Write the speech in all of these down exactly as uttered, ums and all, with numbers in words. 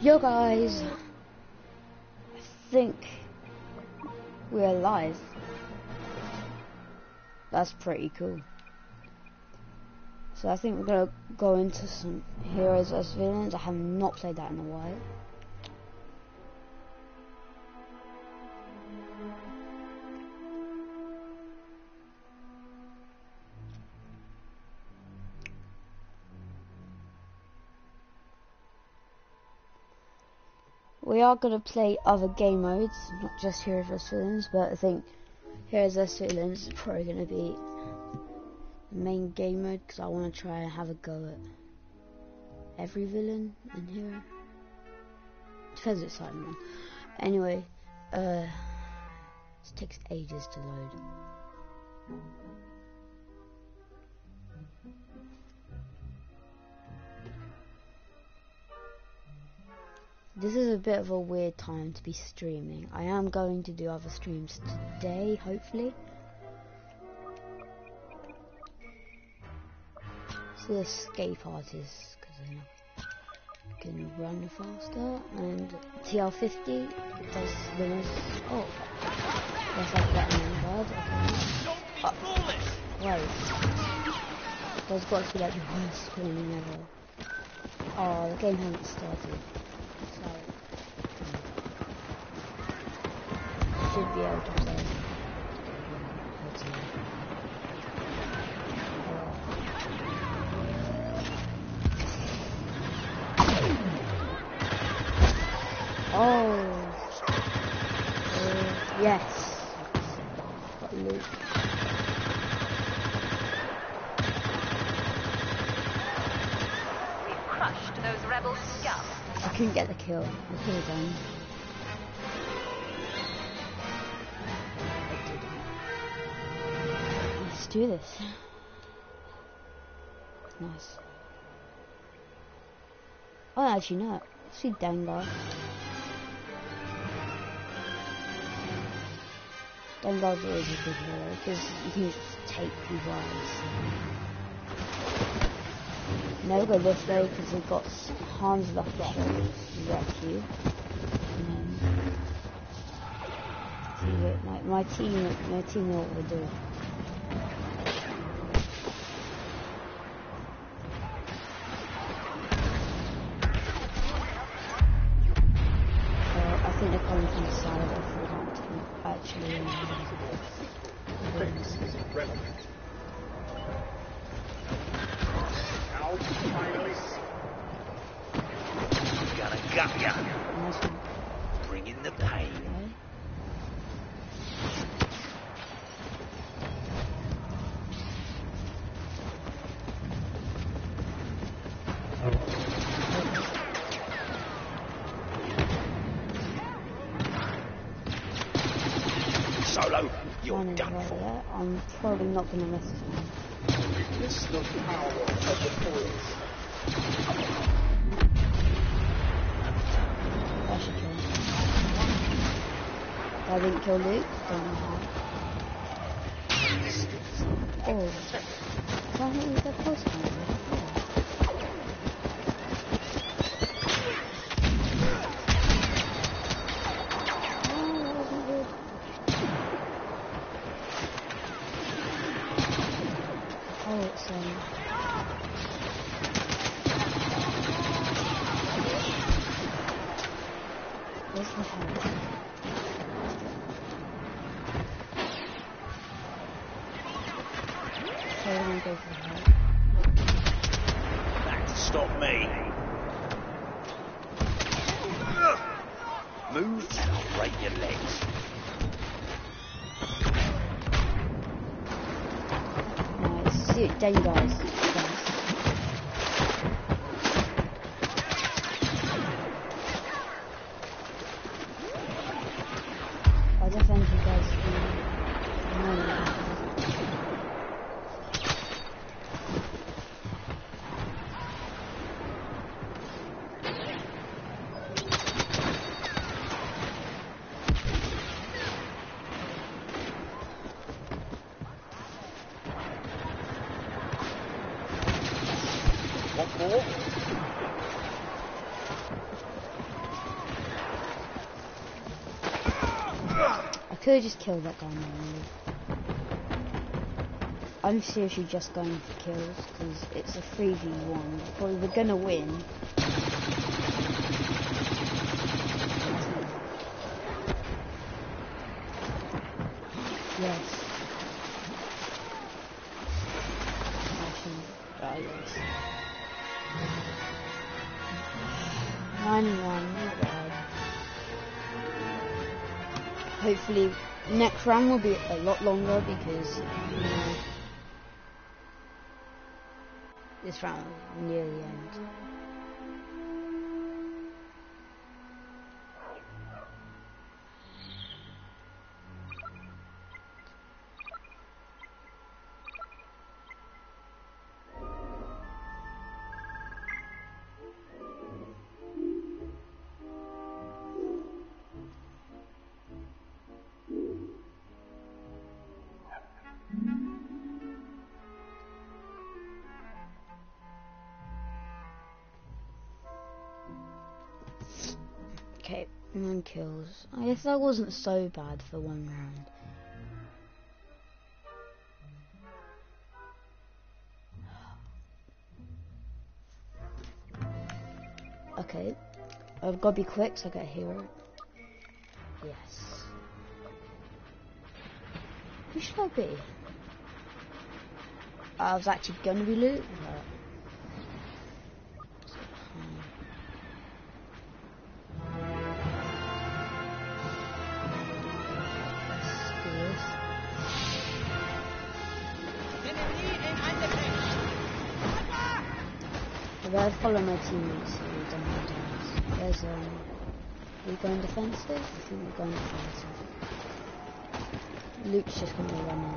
Yo guys, I think we're live. That's pretty cool. So I think we're gonna go into some Heroes vs Villains. I have not played that in a while. We are going to play other game modes, not just Heroes vs Villains, but I think Heroes vs Villains is probably going to be the main game mode, because I want to try and have a go at every villain in here. Depends which side I'm on. Anyway, uh, this takes ages to load. This is a bit of a weird time to be streaming. I am going to do other streams today, hopefully. So the escape artists, because I can run faster, and T L fifty does winners. Oh, yes, I've got an guard. Okay. Oh, wait. There's got to be like the worst spinning ever. Oh, the game hasn't started. Should be able to play. Oh, uh, yes. Got loot. We've crushed those rebel scum. I couldn't get the kill. I could have done. Let's do this. Nice. Oh, actually no. Let's see Dengar. Dengar's always a good hero because you can just take people out. Never go this way because we've got Hans left to wreck you. And then, see, my, my team, my team know what we're doing. They're coming from the side of the front actually. This is relevant. Now, finally. Gonna gut ya. Nice one. Bring in the pain. Solo, you're One is done right for. there. I'm probably not going to miss this one. witness the power of the force. I should kill him. I didn't kill Luke. Don't know how. Oh. Can't hit me with that post camera. That to stop me. Move and I'll break your legs. Nice. See it, dang guys. I'll defend you guys. could just kill that guy manually. I'm seriously just going for kills because it's a three v one. Probably we're gonna win. Yes. Oh, yes. nine and one, not bad. Hopefully, next round will be a lot longer because, you know, this round is near the end. Okay, nine kills. I guess that wasn't so bad for one round. Okay, I've got to be quick so I get a hero. Yes. Who should I be? I was actually going to be Luke. But I better follow my teammates so we don't have dies. There's um are we going defensive? I think we're going defensive. Luke's just gonna run in.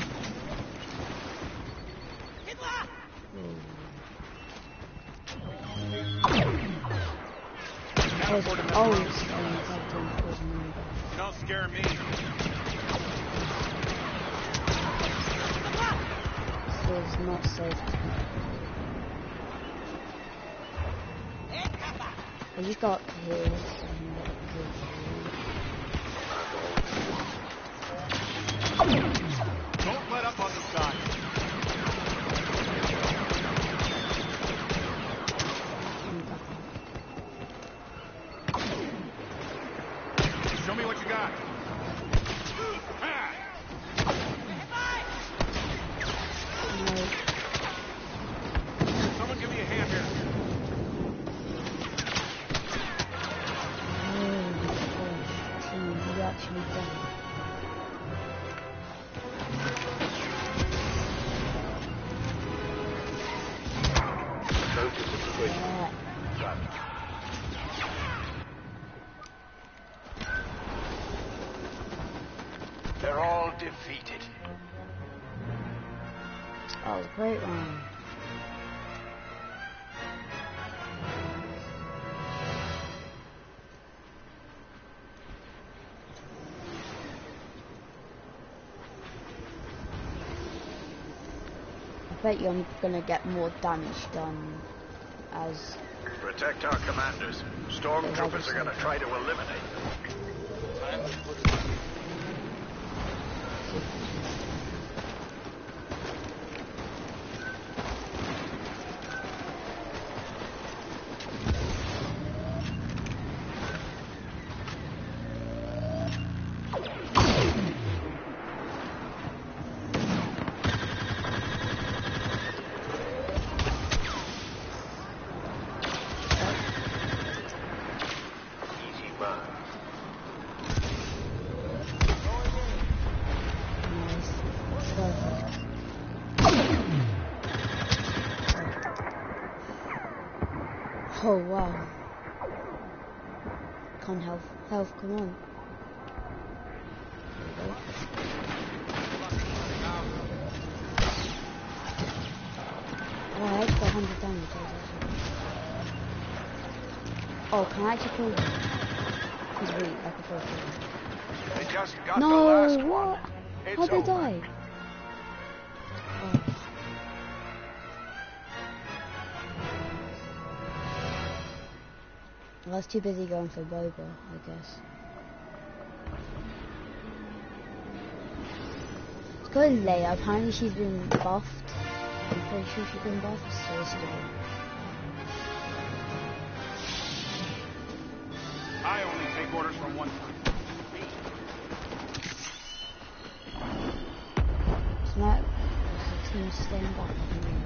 Oh, oh, it's um, Don't scare me. So it's not safe. I just got here. So Don't let up on this guy. Show me what you got. no. Someone give me a hand here. Actually done. Yeah. They're all defeated. That was a great round. I bet you I'm gonna get more damage done as Protect our commanders. Stormtroopers are gonna try to eliminate them. Oh wow. Can't health. Health, come on. Oh, I actually got one hundred damage. Oh, can I actually kill him? He's weak, I can kill him. They just got No, the last what? one. It's How'd they over. die? Oh. I was too busy going for Boba, I guess. got Leia. Apparently she's been buffed. I'm pretty sure she's been buffed, so it's good. I only take orders from one. It's not the team stand back from me.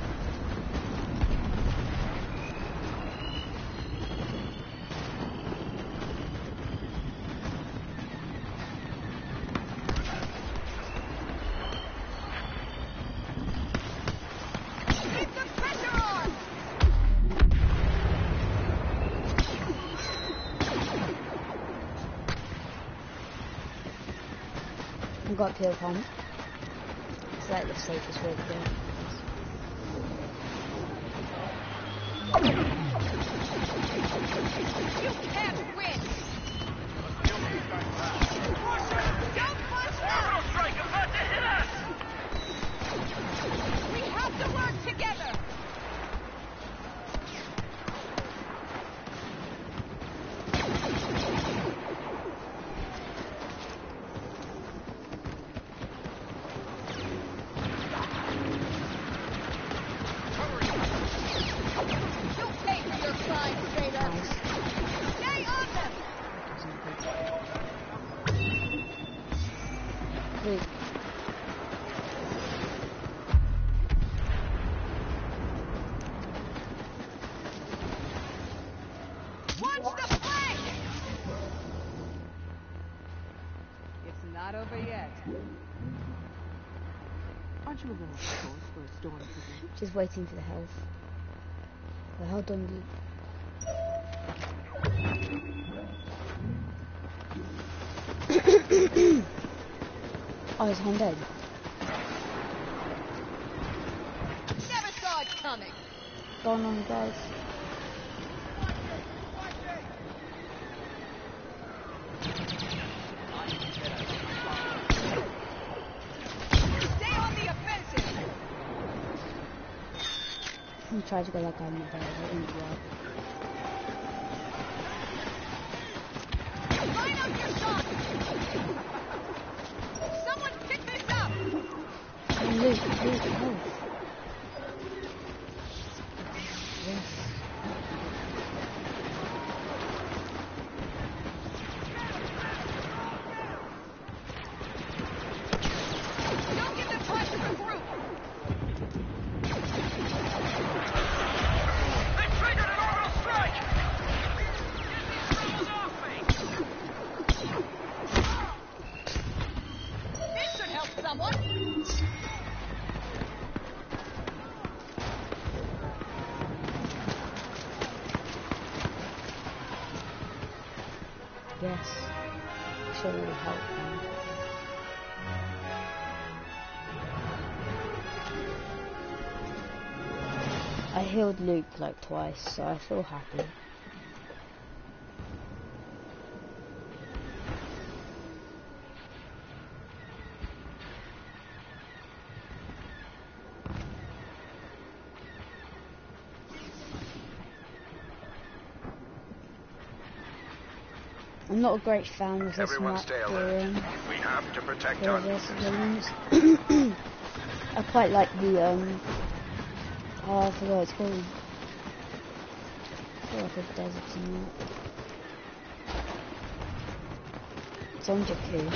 I've got pure pump. It's like the safest way to go. You can't win! Don't punch now! Strike about to hit us! We have to work together! Not over yet. Aren't you a little close for a stormtrooper? Just waiting for the health. The hell done, Luke. Oh, is Han dead? Never saw it coming. Go on, guys. Stay on the offensive. He tried to go like I'm the bad, it didn't work. Line up your shot. Someone pick this up. Oh, Luke, Luke, health. Yes. Don't give them time to regroup. They triggered an orbital strike. Get these rebels off me. This should help someone. Yes. Should really help them. I healed Luke like twice, so I feel happy. I'm not a great fan of this Everyone map stay for alert. um, We have to protect for our the civilians. I quite like the um oh I forgot what it's called. I feel like a desert map. It's on Jakku.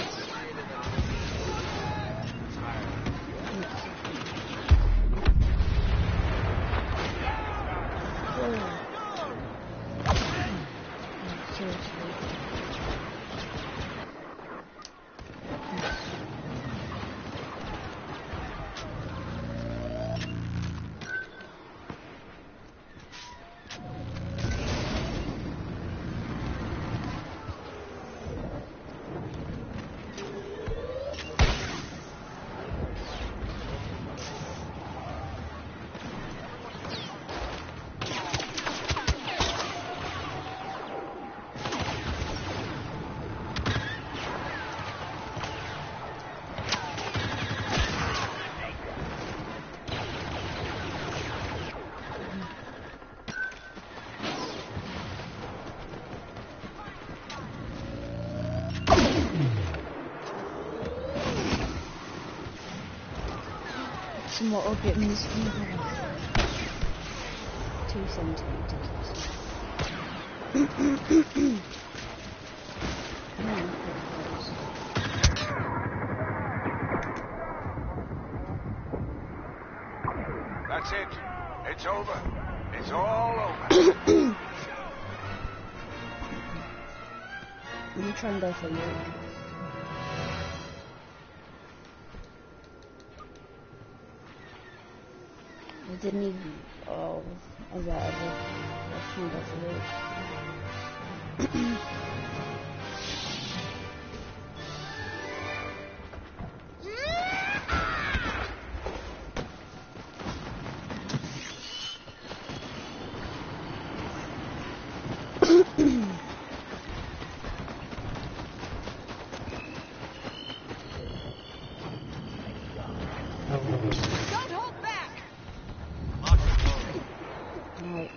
Seriously. some more organs. Two centimeters. That's it. It's over. It's all over. I'm gonna try and go for a walk. I didn't even. Oh, or whatever. Let's try and go for a walk. Don't hold back! Right.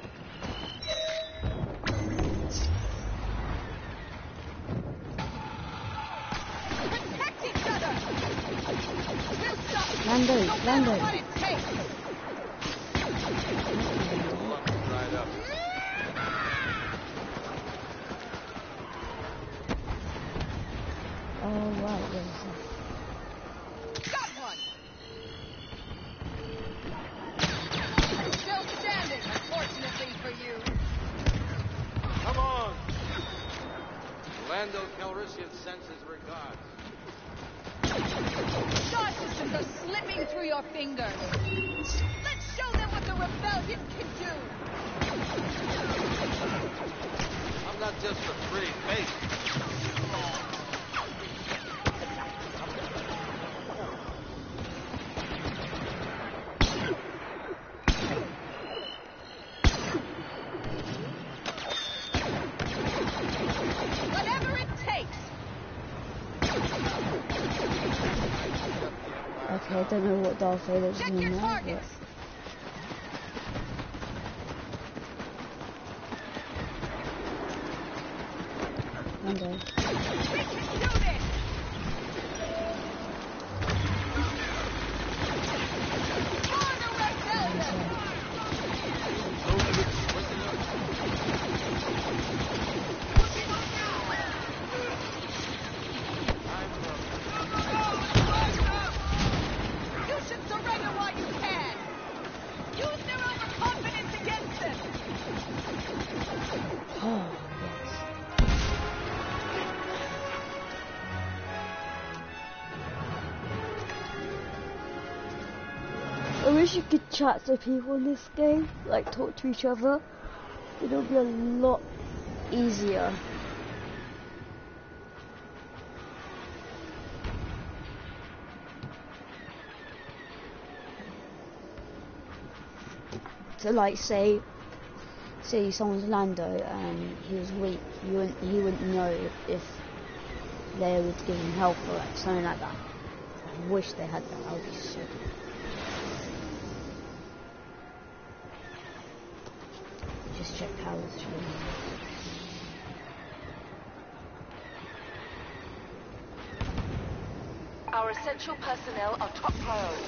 Protect each other! We'll stop you, Lando, no matter Lando. what it takes! Right up. Oh, right, there's Got one! Still standing, unfortunately for you. Come on! Lando Calrissian sends his regards. Star systems are slipping through your fingers. Let's show them what the rebellion can do. I'm not just for free faith. Whatever it takes. okay. I don't know what Darth Vader's Check doing your there, targets. but Lando. We can do this. For the rebellion. You should surrender while you can. Use their overconfidence against them. Oh, yes. I wish you could chat to people in this game, like talk to each other. It'll be a lot easier. To like say, say someone's Lando and he was weak, you wouldn't, he wouldn't know if they would give him help or like something like that. I wish they had that. That would be so good. Just check powers through. Our essential personnel are top priority.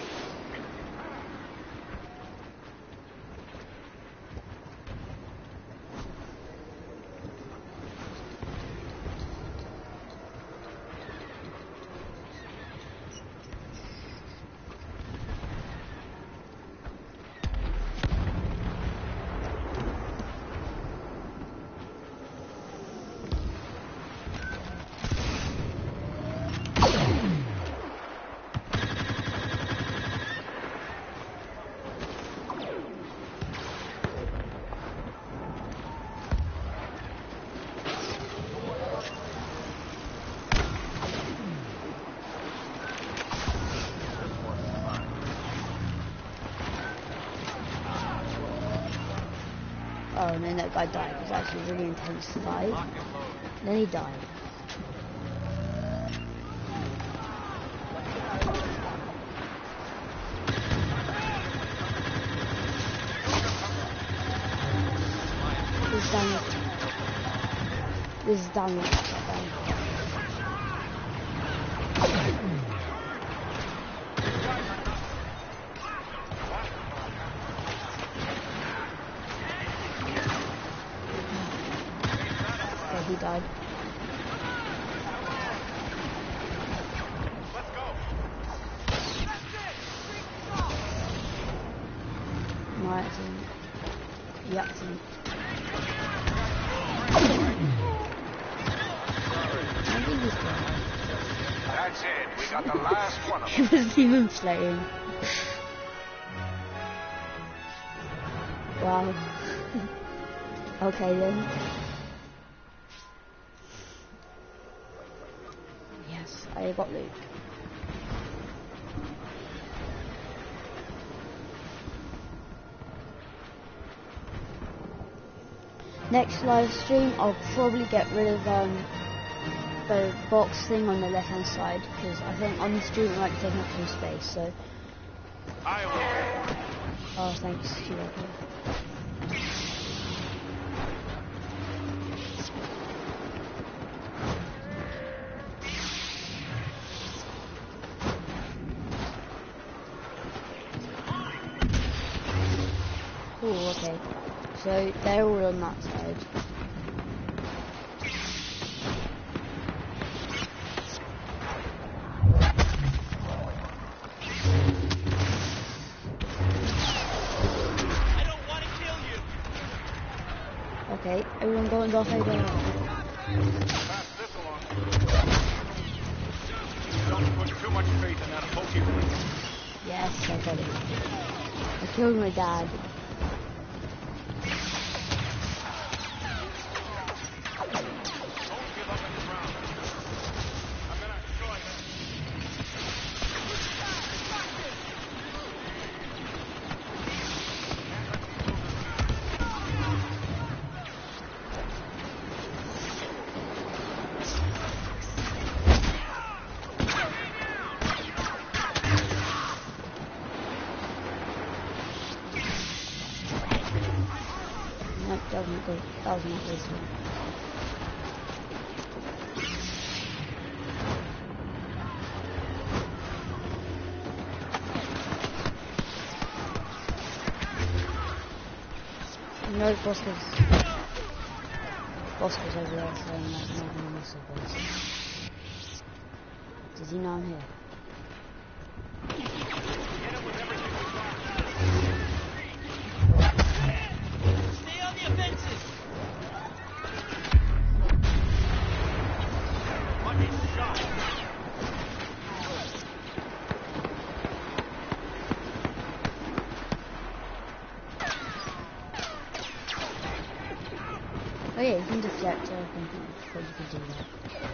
Oh, and then that guy died. It was actually a really intense fight. Then he died. This is damage. This is damage. he died. Let's go. My accent. The accent. I think he's dead. That's it. We got the last one of He them. wasn't even playing. Wow. Okay then. Yes, I got loot. Next live stream, I'll probably get rid of um, the box thing on the left hand side because I think on the stream it might be taking up some space. So, I will. oh thanks, you're welcome. Cool, okay. So they're all on that side. I don't want to kill you. Okay, everyone go and off over there. Pass this along. Don't put too much faith in that pokey. Yes, I got it. I killed my dad. Don't give up in the ground. I'm gonna join them. Nope, doesn't go. That was not this one. No, Bosco's. Bosco's over there, so I'm not going to miss it. Does he know I'm here? Stay on the offensive. Lucky shot. Oh yeah, you can deflect or something. I thought you could do that.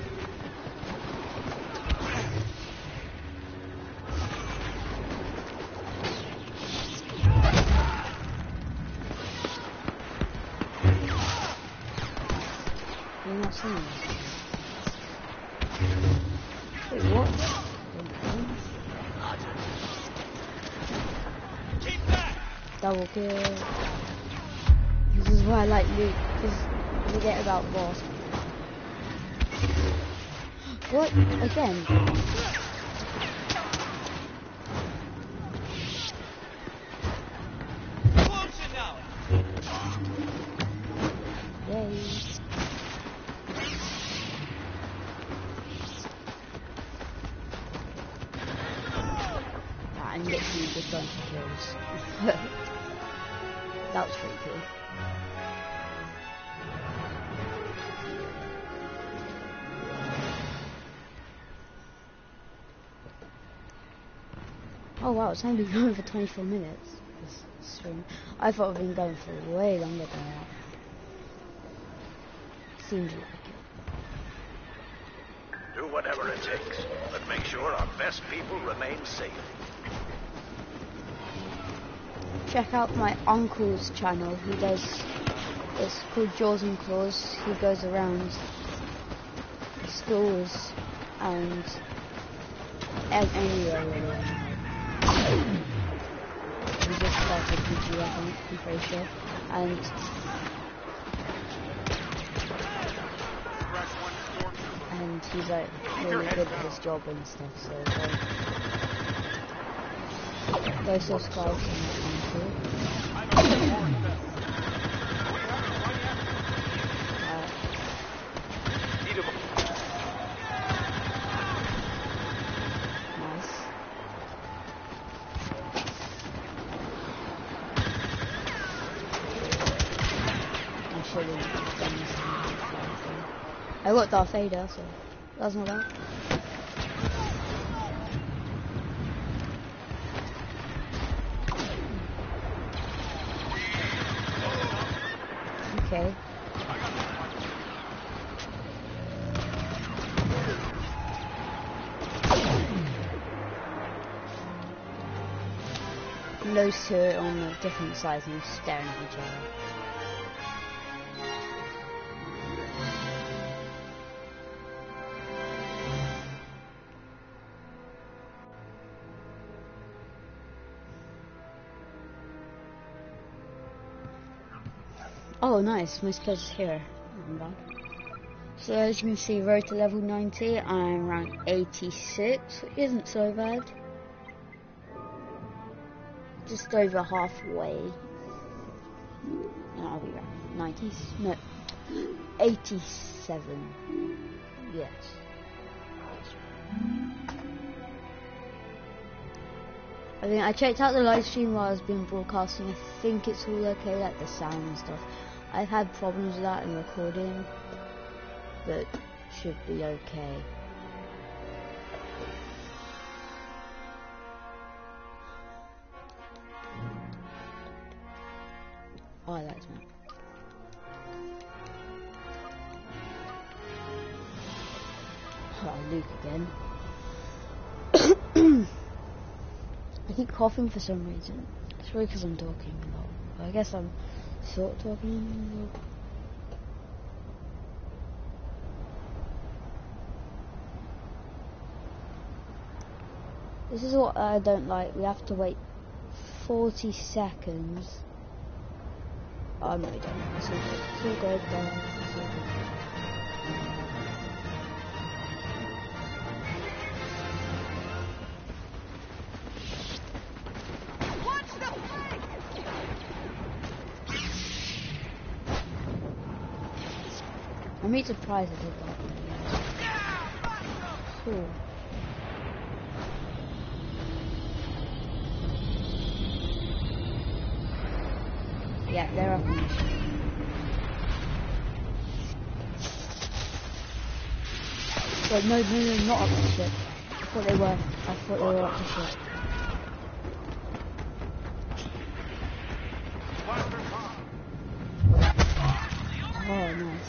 You're not seeing this. Wait, what? Keep back. Double kill. This is why I like loot, because forget about boss. What? Again? Close enough. Yay. Ah, I'm literally just going for kills. That was pretty cool. Oh wow, it's only been going for twenty-four minutes, this stream. I thought it had been going for way longer than that. Seems like it. Do whatever it takes, but make sure our best people remain safe. Check out my uncle's channel. He does, it's called Jaws and Claws. He goes around schools and a- anywhere really. He just started P G, I think, I'm pretty sure. And and he's like really good at his job and stuff, so go, go subscribe to my uncle. Uh, I got Darth Vader, so that's not bad. Okay. And those two are on the different sides and staring at each other. Oh nice, my special here. So as you can see, road to level ninety, I'm rank eighty-six, which isn't so bad. Just over halfway. And I'll be rank ninety, no, eighty-seven. Yes. I mean, I checked out the live stream while I was being broadcasting. I think it's all okay, like the sound and stuff. I've had problems with that in recording, but should be okay. Oh, I like this map. Oh, Luke again. I keep coughing for some reason. It's probably because I'm talking a lot. But I guess I'm sort of talking a lot. This is what I don't like. We have to wait forty seconds. Oh no, we don't. It's all good. It's all good, guys. It's all good. I'm really surprised I did that. Cool. Yeah, they're up on the ship. Wait, no, no, no, not up the ship. I thought they were. I thought they were up the ship. Oh, nice.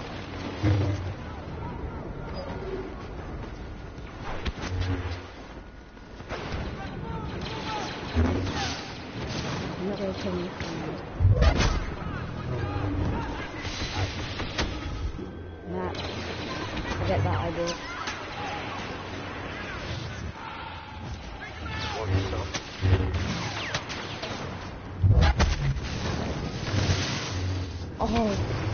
I'm not going to kill you. Nah. Forget that idea. Oh.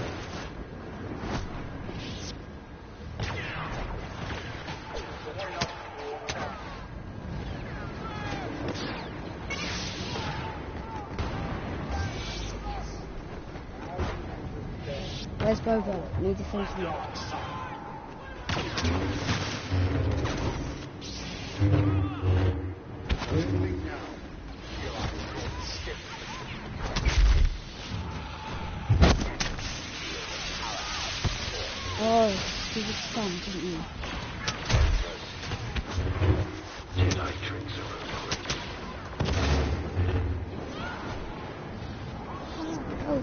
Where's Bobo? I need to finish him. Oh, stupid son, didn't you? Jedi tricks are Oh.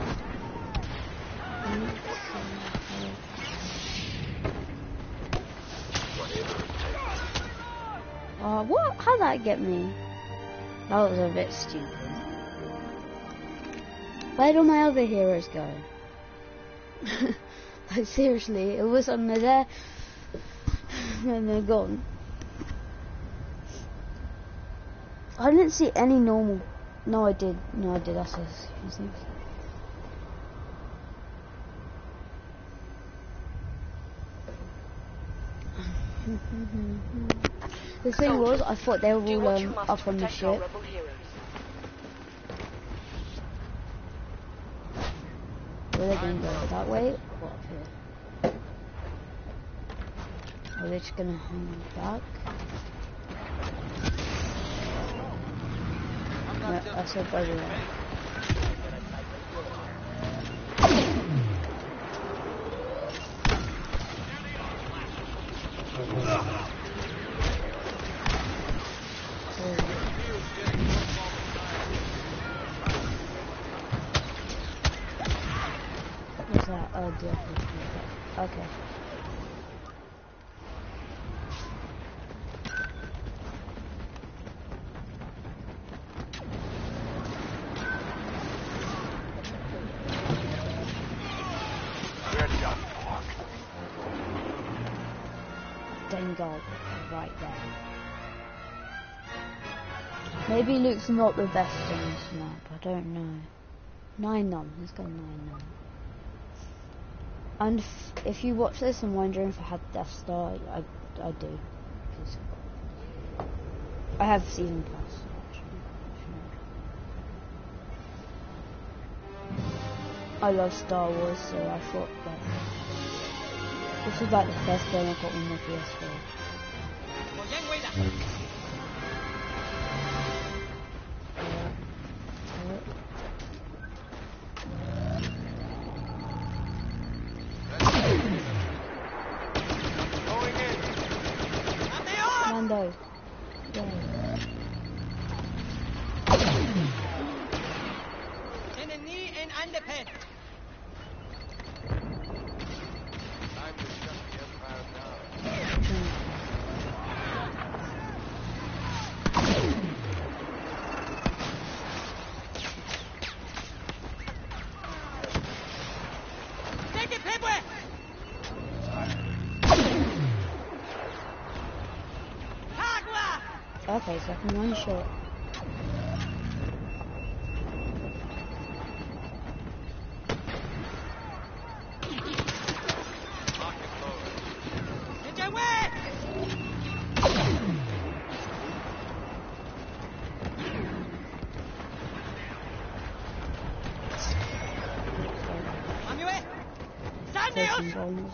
Oh, what? How'd that get me? That was a bit stupid. Where do my other heroes go? Like, seriously, it was on there and they're gone. I didn't see any normal. No, I did. No, I did. That's what I was thinking. The thing was, I thought they were all um, up on the ship. Were they going to go that way or up here? Are they just going to hang back? No, I said by the way. What's that? Oh, definitely. Okay. Dengal right there. Maybe Luke's not the best on this map, I don't know. Nine num, let's go nine num. And if, if you watch this and wondering if I had Death Star, I, I do. I have Season Pass, actually. I love Star Wars, so I thought that this was like the first game I got on my P S four. Mando. Yeah. Enemy and underpad. Time to shut the Empire down. Take it, Pebble! Okay, so I can one shot. Bombs.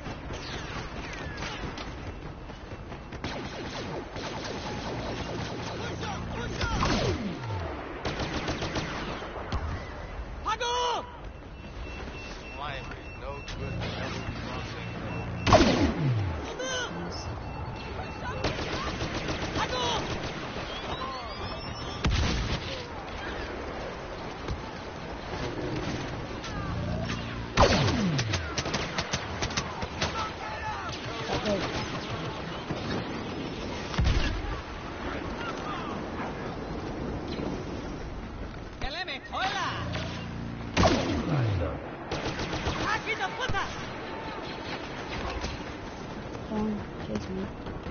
Don't chase me.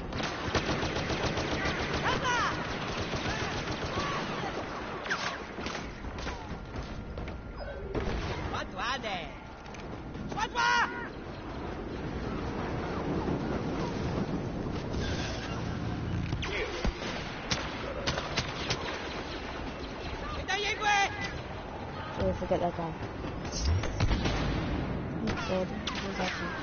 Oh, forget that guy. Oh god, where's that guy?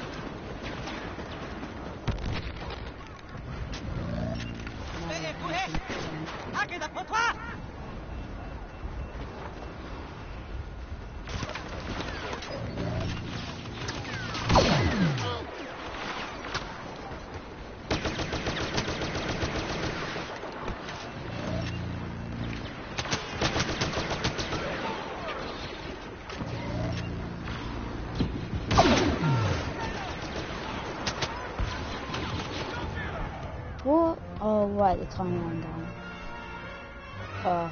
What? Oh, right, the timeline down. Uh,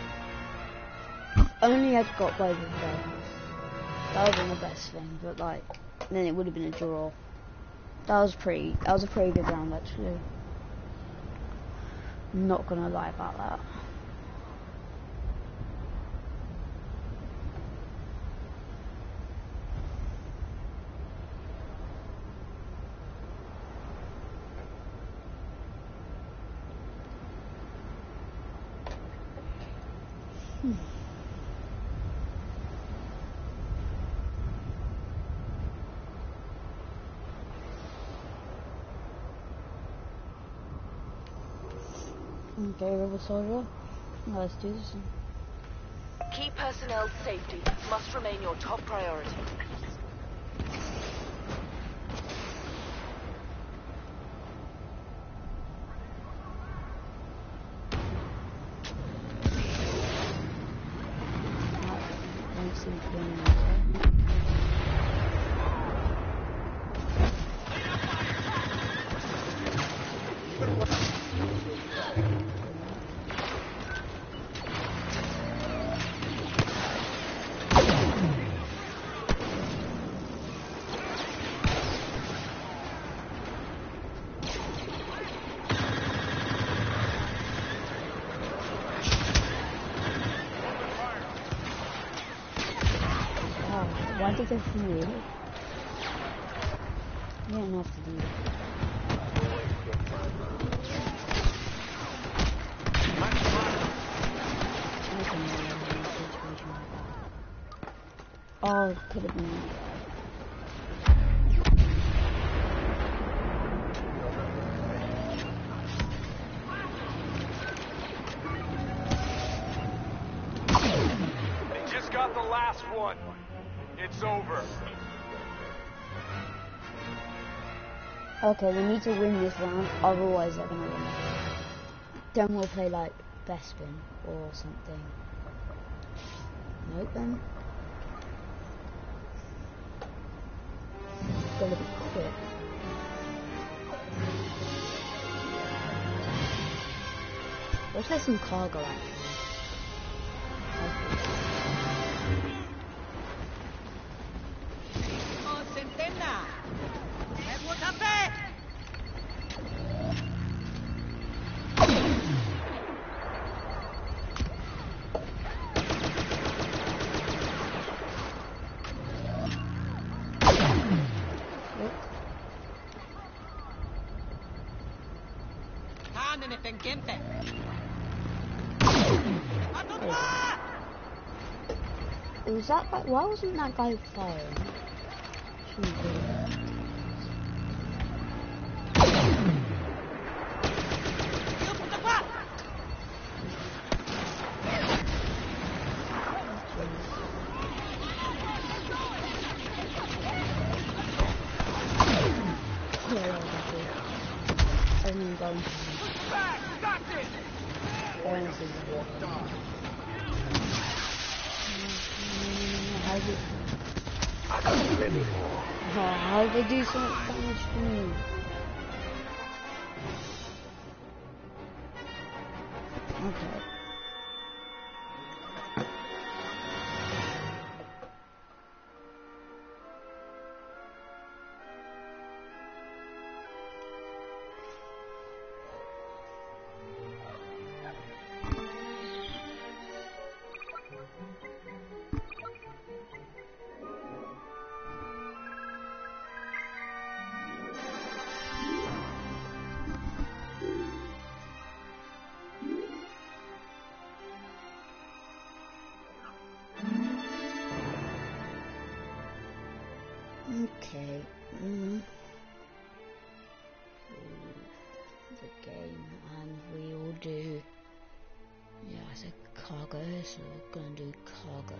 only I got by the game. That would have been the best thing, but like, then it would have been a draw. That was pretty, that was a pretty good round actually. I'm not gonna lie about that. Hmm. Okay, Rebel Soldier. Let's do this. Key personnel's safety must remain your top priority. stuff for you. You don't have to do that. I can never have a situation like that. Oh, could have been. They just got the last one. It's over. Okay, we need to win this round, otherwise they're gonna win. Then we'll play like Bespin or something. Nope then. Gotta be quick. Let's play some cargo actually. Was that guy, why wasn't that guy firing? Shouldn't be. How did they do so much damage to me? Okay. Okay. Mm. The game, and we will do. Yeah, I said cargo, so we're gonna do cargo.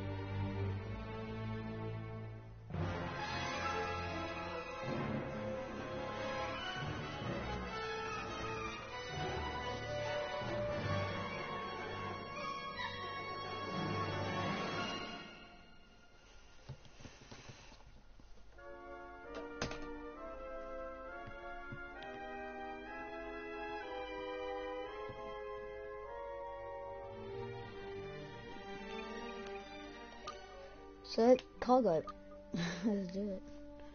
So, cargo. Let's do it.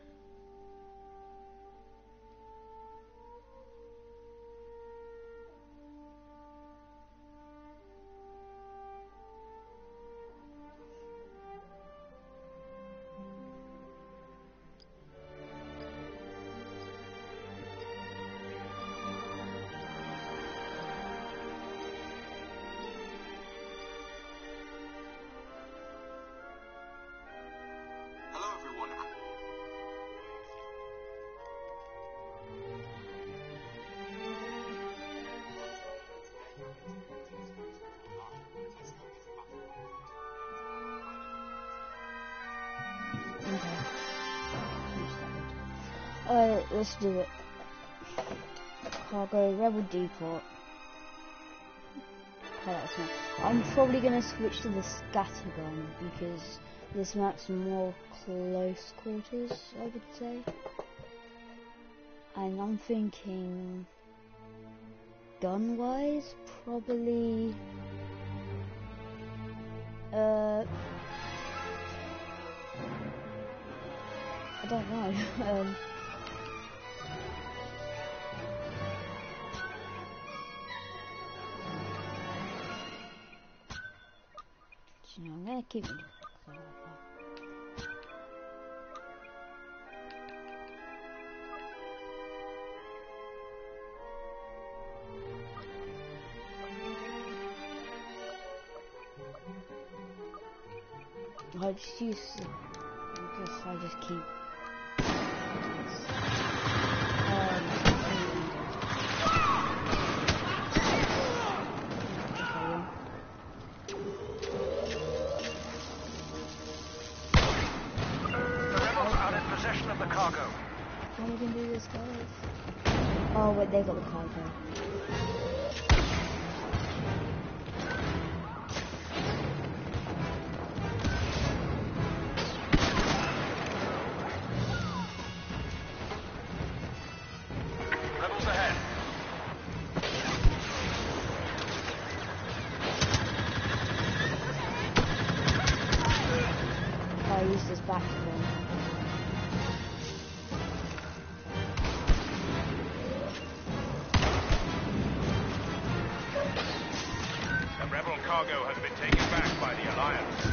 Alright, let's do it. Cargo, Rebel Depot. Okay, that's not. I'm probably gonna switch to the scattergun because this map's more close quarters, I would say. And I'm thinking, gun-wise, probably. Uh, I don't know. um, You know, I'm gonna keep it. I just use, I guess I just keep. Um, The rebels are in possession of the cargo. How are we gonna do this, guys? Oh wait, they got the cargo. Rebels ahead. I use this back to them. The rebel cargo has been taken back by the Alliance.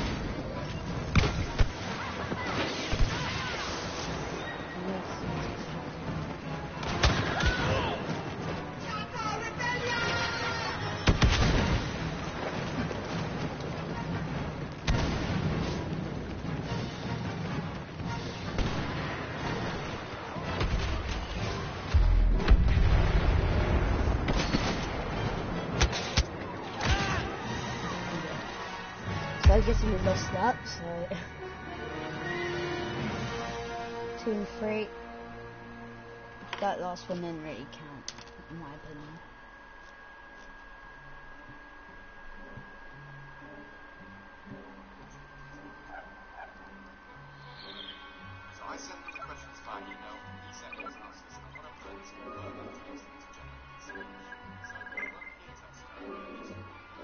So I guess we lost that, so two and three. That last one didn't really count, in my opinion. So I sent them the questions via email. He sent those answers, and what I've done is compiled them to use them to generate this information. So there won't be a test now. Just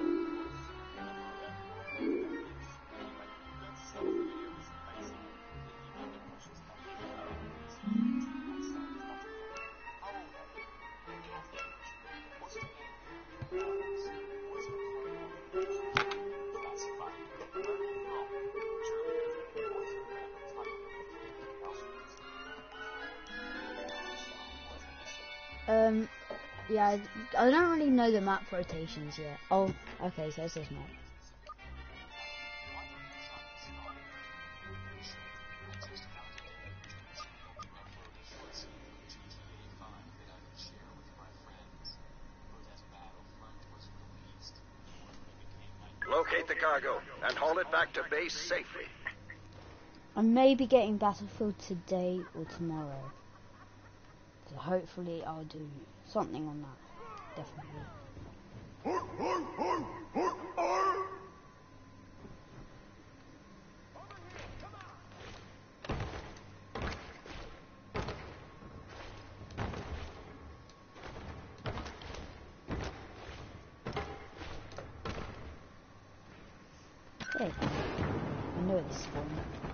let's start the video with some basic. If you have any questions about the email, please understand it's not a problem. How old are you? What's your name? What's your current occupation? That's fine. Where are you from? Germany. What's your favorite type of Um, yeah, I, I don't really know the map rotations yet. Oh, okay, so it's this map. Locate the cargo and haul it back to base safely. I may be getting Battlefield today or tomorrow. So hopefully I'll do something on that. Definitely. Hey, I know this one.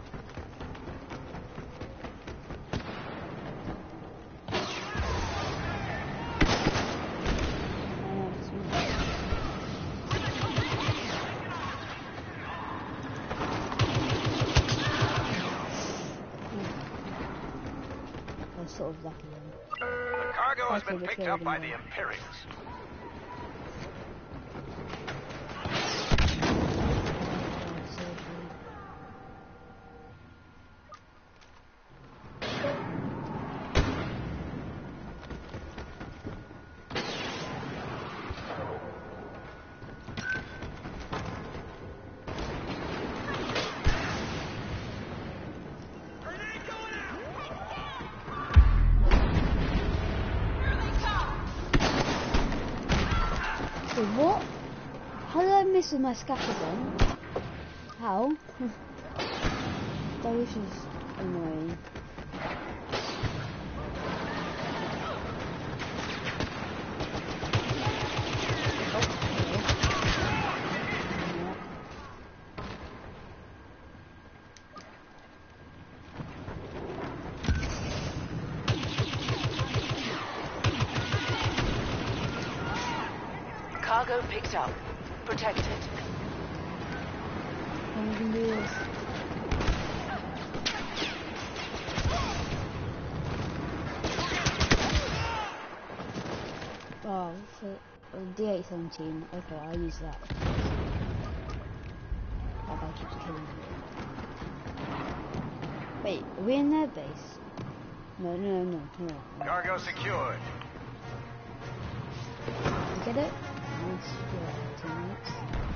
Sort of lucky one. The cargo has Okay, been let's picked go up with by the the map. Imperials. So what? How did I miss with my scaffolding? How? That was just annoying. Cargo picked up. Protected. How we can do this? Oh, so, oh, D eight seventeen. Okay, I'll use that. Bye bye. keeps killing me. Wait, are we in their base? No, no, no, no. no. Cargo secured. You get it? Once you're at two minutes.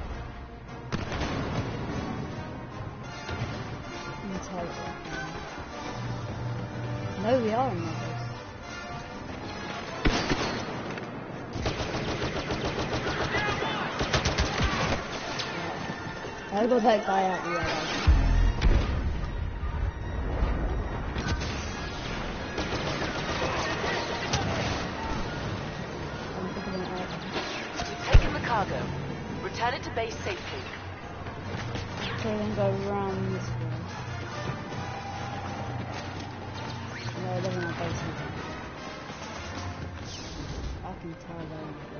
Intelligent. No, we are in their base. I got that guy out the yellow. I'm picking it up. We've taken the cargo. Return it to base safely. Okay, then go around this way. No, they're in our base. I can tell they're in our base.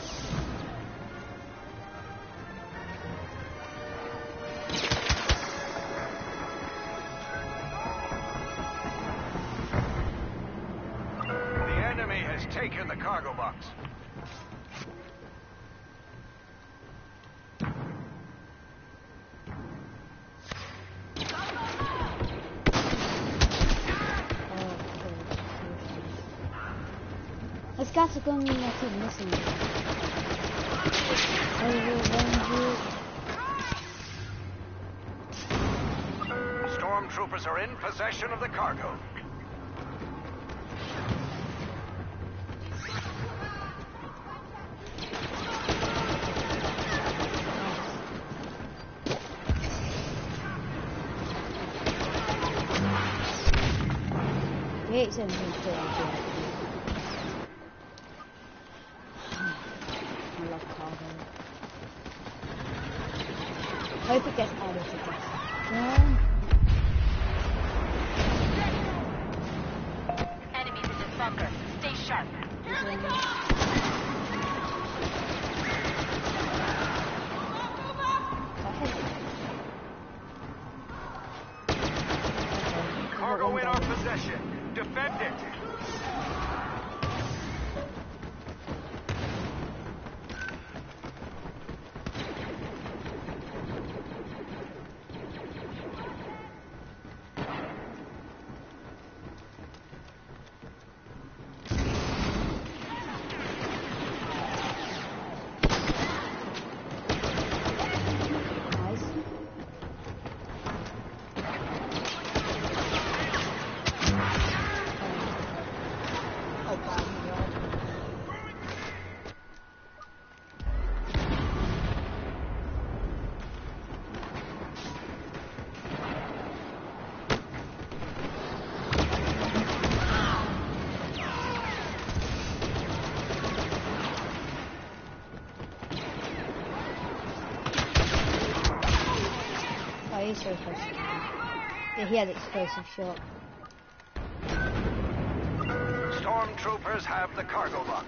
Taken the cargo box. The scouts are going to keep missing. I will avenge you. Stormtroopers are in possession of the cargo. He hates him. He's good. I love cargo. Hope it gets out of the gas. Enemies in this bunker. Stay sharp. Cargo in our possession. Defend it. He's so close. Yeah, he had explosive shot. Stormtroopers have the cargo box.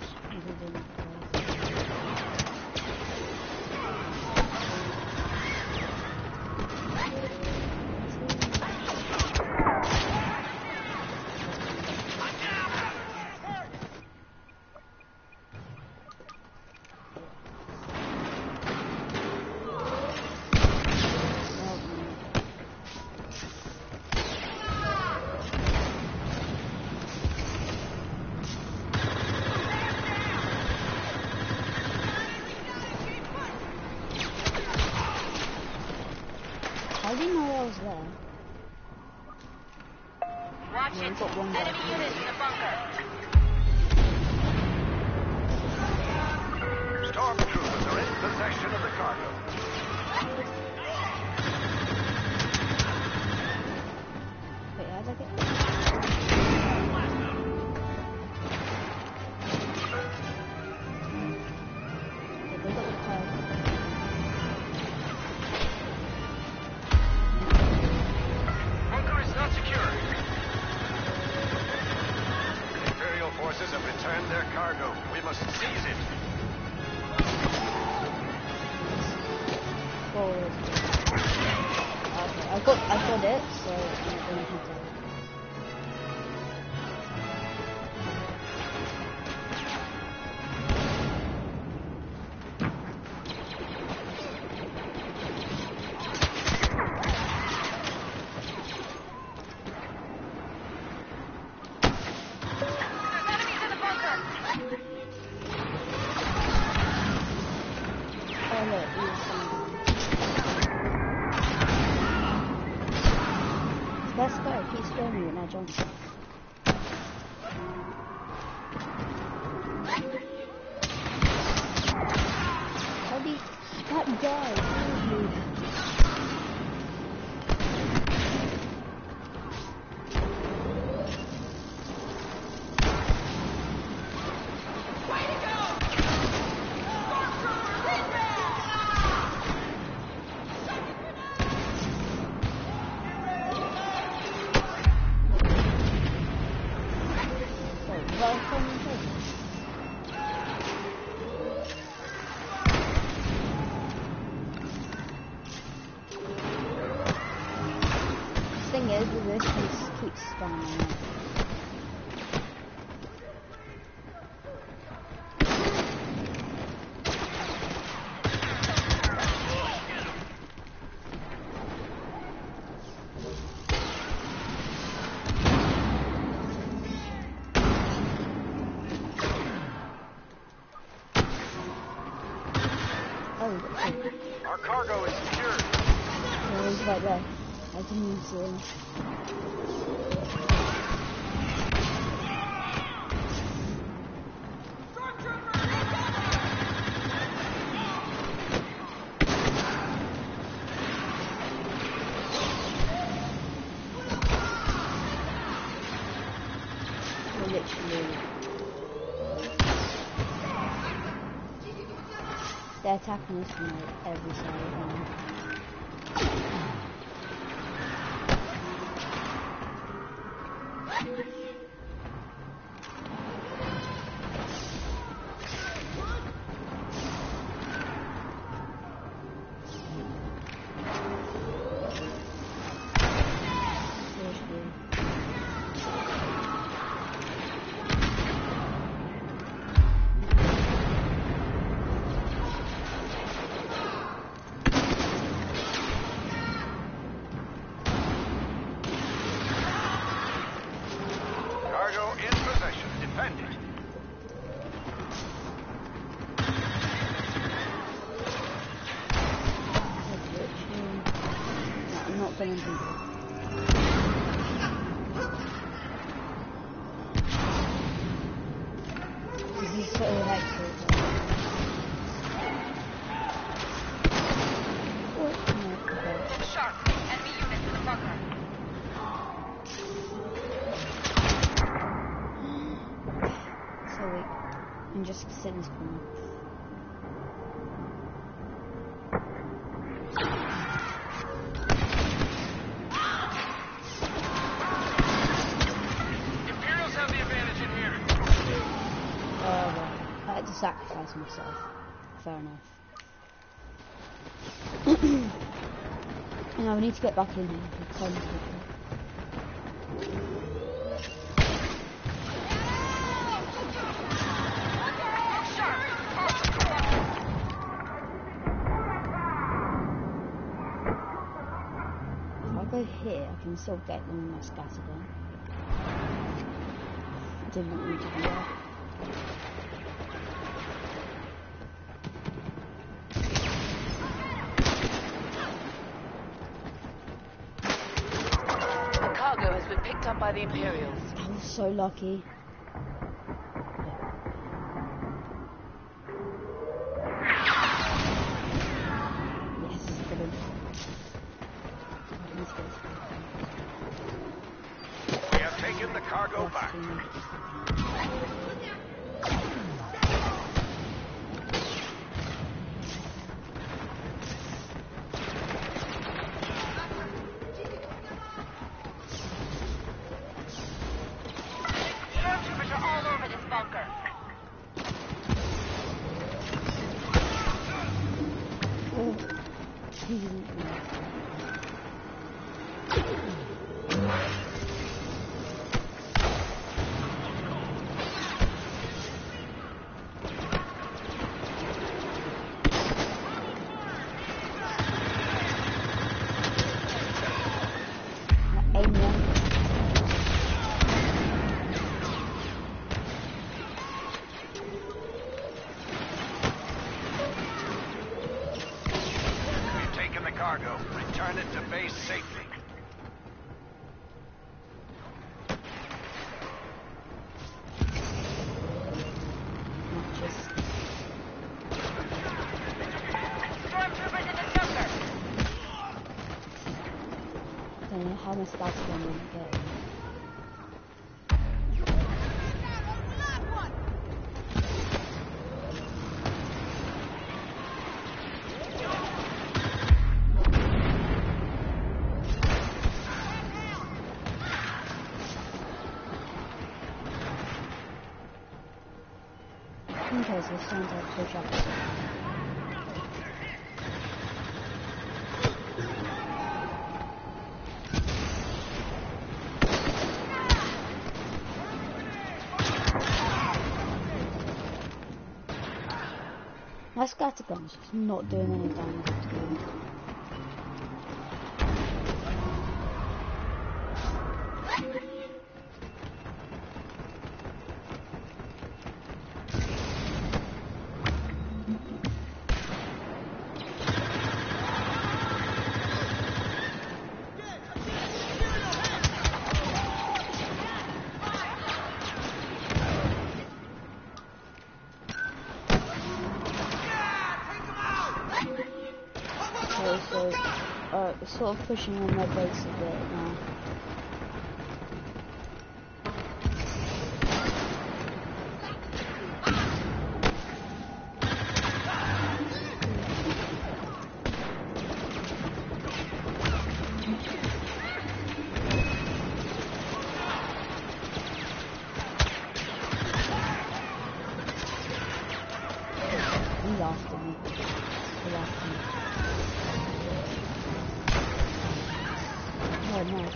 I didn't know I was there. Watch it. Enemy units in the bunker. Stormtroopers are in possession of the cargo. Wait, how'd I get Yeah, they got the cargo. Bunker is not secure. Imperial forces have returned their cargo. We must seize it. Forward. Okay, I got, I got it, so I'm gonna keep it. Oh look, he was standing. Let's go, keep scaring me when I jump. How do you... That guy, seriously. Thing is, with this, just keeps spawning. Oh, Our cargo is secured. oh, he's right there. I can use him. Literally. They're attacking us from like every side now. Cargo in possession. Defend it. I'm not gonna do that. This is so hectic. What? No, okay. Sharp. Enemy units in the bunker. So wait, I'm just sit in this corner. Imperials have the advantage in here. Oh, well, I had to sacrifice myself. Fair enough. Now we need to get back in here. Tell me quickly. If I go here, I can still get them in my scatter gun. I didn't want me to do that. The cargo has been picked up by the Imperials. I was so lucky. Yes, got him. Let's go. We have taken the cargo Last back. two minutes. Stormtroopers are all over this bunker. Oh, he didn't know. Now, aim one. cargo. Return it to base safely. Not just. Stormtroopers in the bunker. I don't know how much that's going to get. Okay, so it sounds like two shots. My scattergun's just not doing any damage to me. So, uh, sort of pushing on their base a bit now. He laughed at me. He laughed at me. Oh, nice.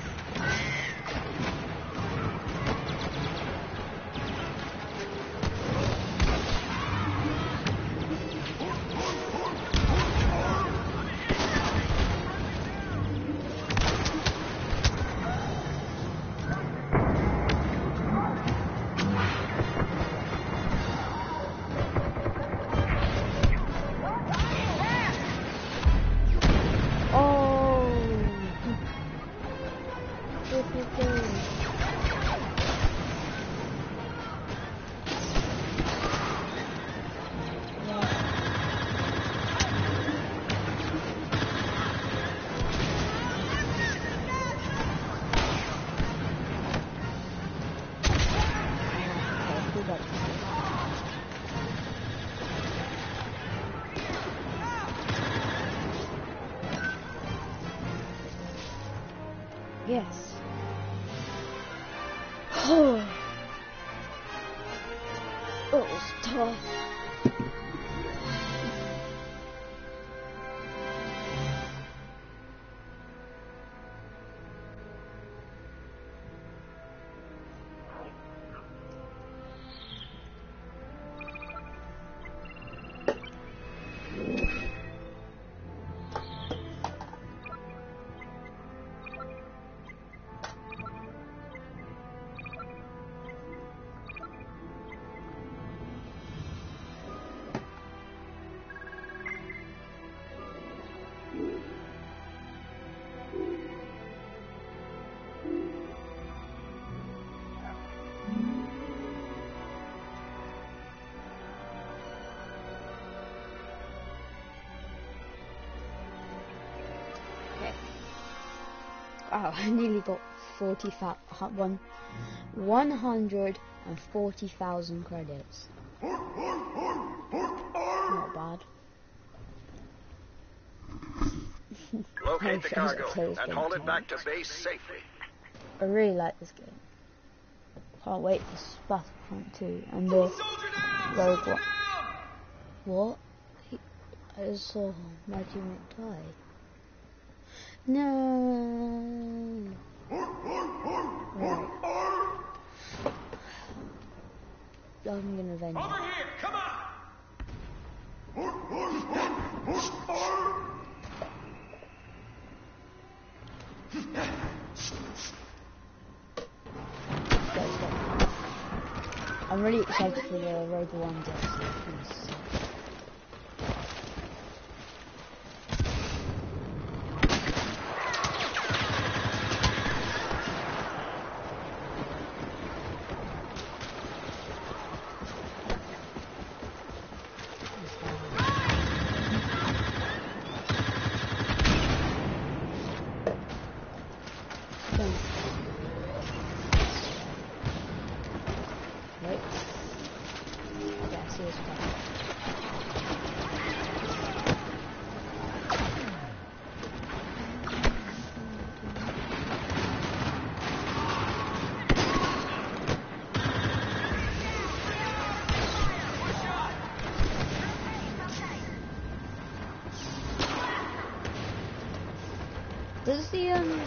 Yes. Oh, it was tough. Wow, I nearly got forty fa one, one hundred and forty thousand credits. Not bad. Locate the cargo and haul it back to base safely. I really like this game. Can't wait for Battlefront two and the Rogue One. What? He, I just saw my teammate die. No. Right. I'm gonna avenge. Over here, come on! I'm really excited for the Rogue One D L C. this guy. Does the um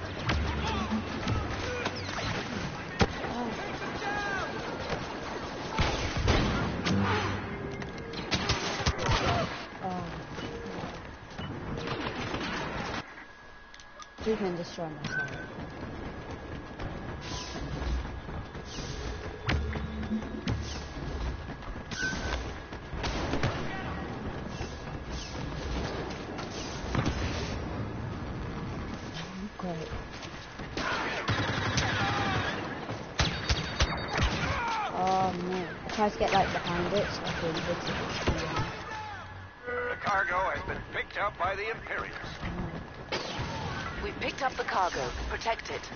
you can destroy my car. Great. Oh no. I tried to get like behind it so I could hit it. The cargo has been picked up by the Imperials. We picked up the cargo. Protect it.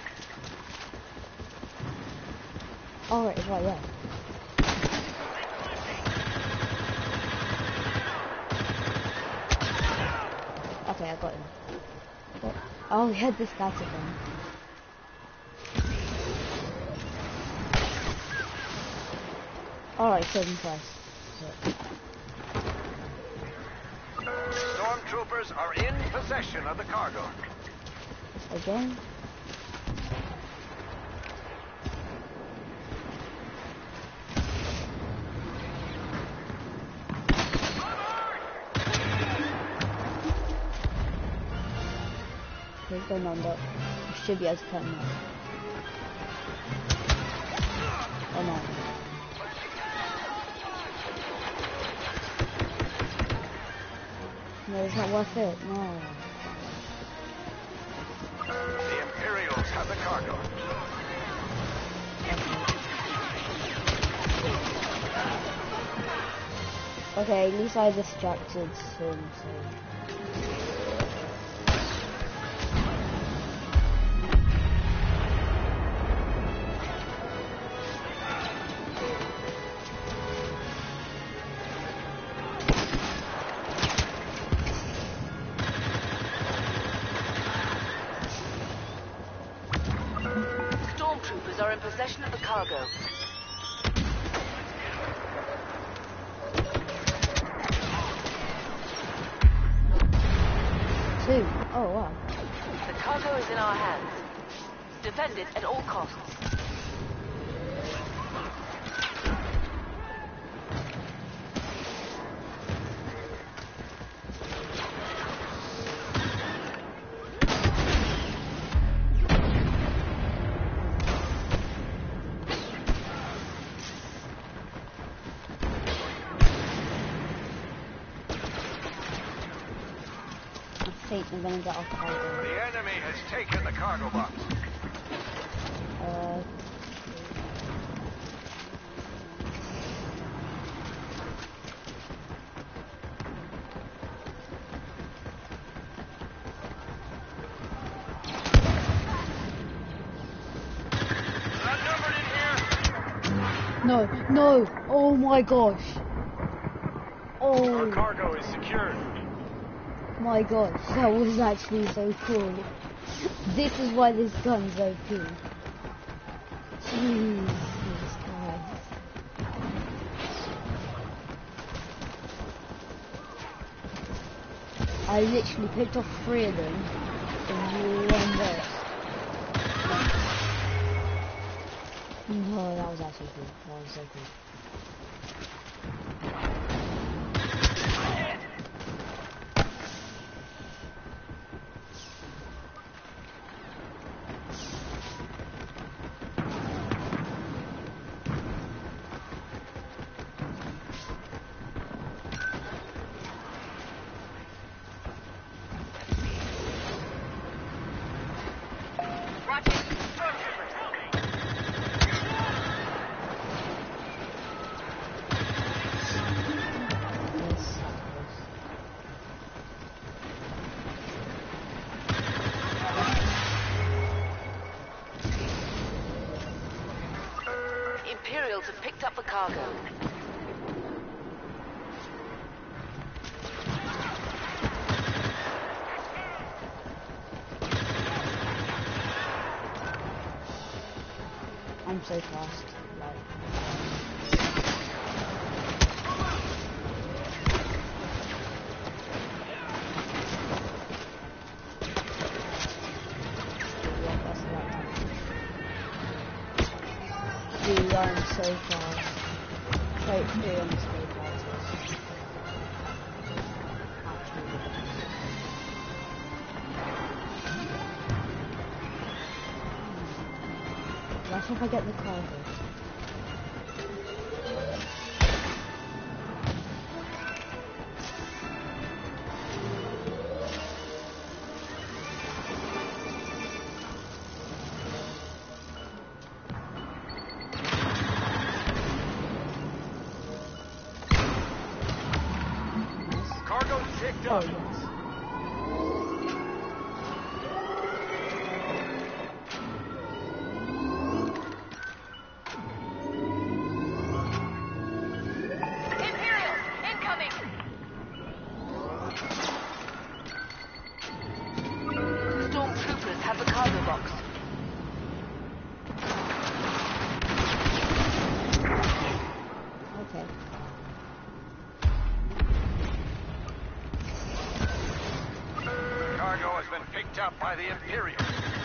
Oh right, it's right there. Okay, I got him. What? Oh, we had this guy to them. Alright, killed him twice. So. Stormtroopers are in possession of the cargo. Again? He's going on, but I should be able to cut him off. Oh no. No, it's not worth it, no. The Imperials have the cargo. Okay, at least I distracted him, so... Stormtroopers are in possession of the cargo. Two. Oh wow. The cargo is in our hands. Defend it at all costs. I think we're gonna get off cargo. The enemy has taken the cargo box. Uh... Outnumbered in here. No, no! Oh my gosh! Our Oh cargo is secured. my gosh, that was actually so cool. This is why this gun's O P. Jesus Christ. I literally picked off three of them in one burst. No, that was actually cool. That was so cool. Imperials have picked up the cargo. so fast. Like, yeah, that's the right one. Dude, I'm so fast. Wait, three on the stabilizers. Actually, the best. Imagine if I get the cargo. Cargo's picked Oh, up. yes. Imperial, incoming! Stormtroopers have the cargo box. Okay. Cargo has been picked up by the Imperials.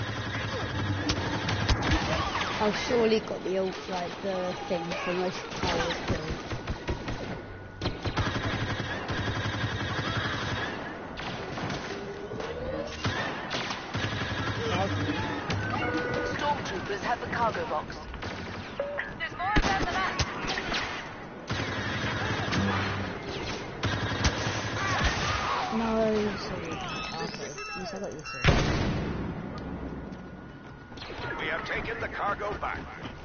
I've surely got the old, like, the thing for most players killed. Stormtroopers have the cargo box. There's more of them than that. No, sorry. Okay, at least I got your sword. We have taken the cargo back.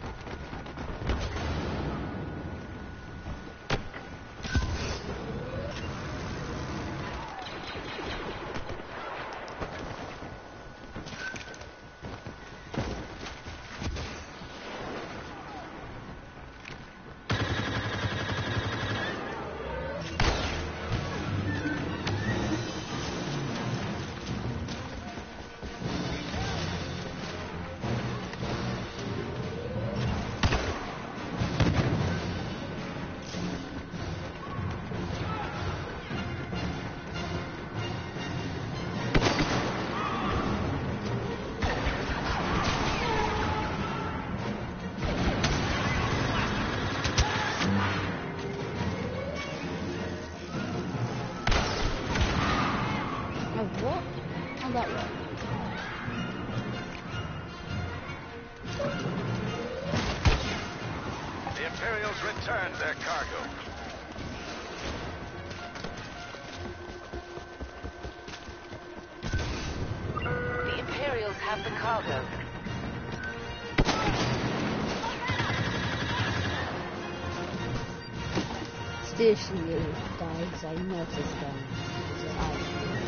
Oh, what? How'd that work? The Imperials returned their cargo. The Imperials have the cargo. Seriously, guys, I noticed them. It's actually...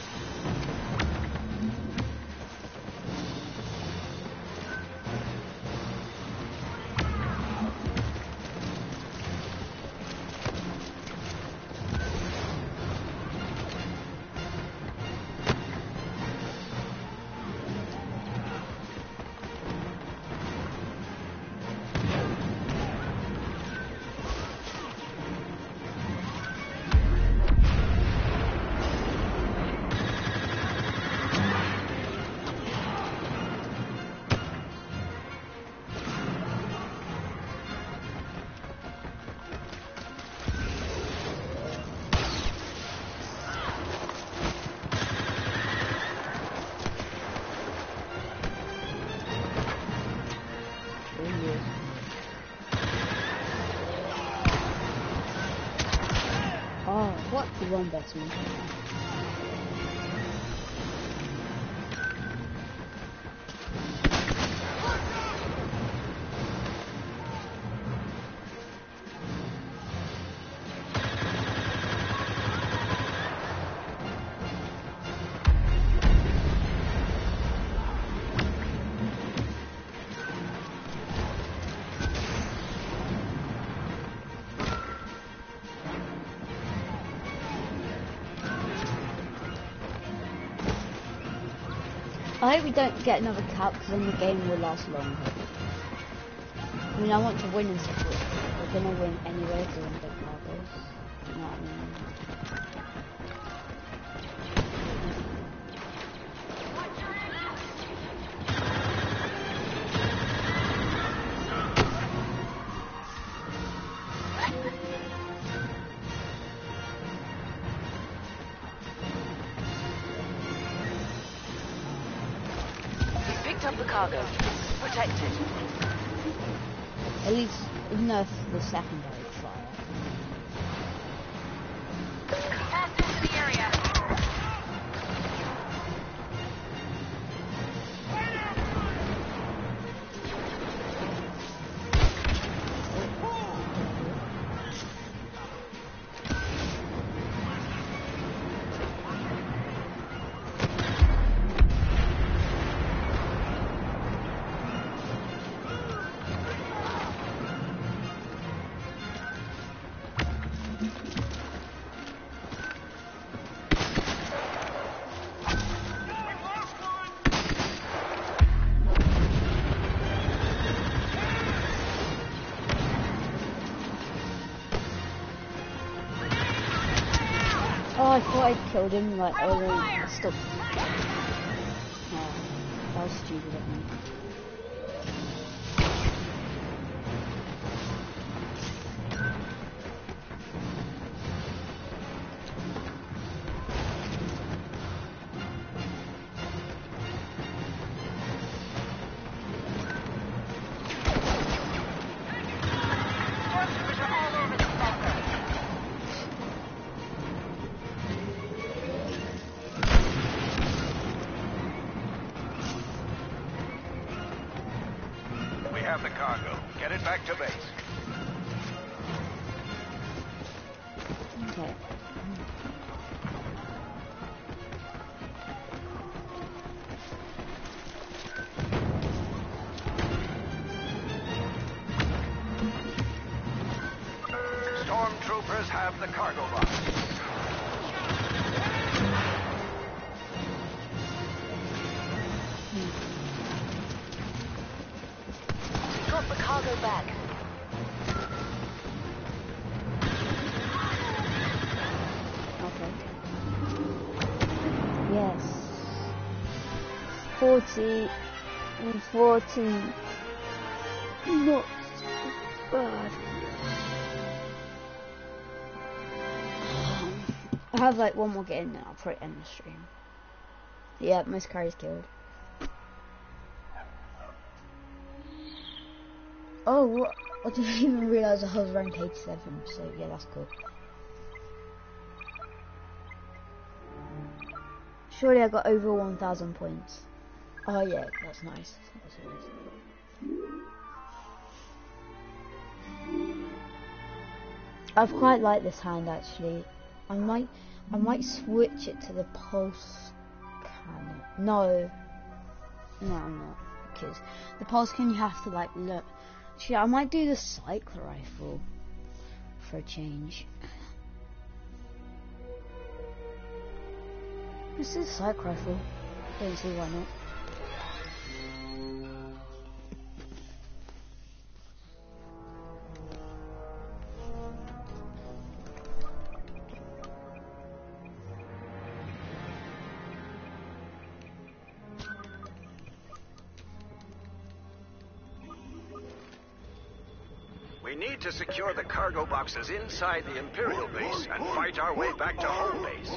Oh, what? You won, batsman. I hope we don't get another cap because then the game will last longer. I mean, I want to win and stuff, but we're gonna win anyway if we're in big cargoes. You know what I mean? You picked up the cargo. Protect it. At least, even though it's the secondary fire. Pass into the area. Oh, I thought I killed him, like, I was like, stop. Yeah, that was stupid of me. Stormtroopers are all over the sector. We have the cargo. Get it back to base. Okay. Stormtroopers have the cargo box. Got the cargo back. Okay. Yes. forty and fourteen. Not bad. I have like one more game, then I'll probably end the stream. Yeah, most carries killed. Oh, what? I didn't even realise I was ranked eighty-seven, so yeah, that's cool. Surely I got over one thousand points. Oh yeah, that's nice. That's nice. I've quite like this hand actually. I might, I might switch it to the pulse cannon. No, no, I'm not, because the pulse cannon you have to like look. Actually, I might do the cycler rifle for a change. This is cycler rifle. Don't see why not. We need to secure the cargo boxes inside the Imperial base and fight our way back to home base.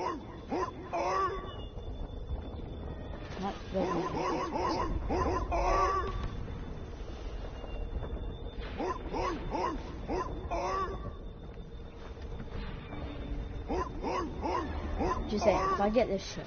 Not very Just saying, if I get this shit.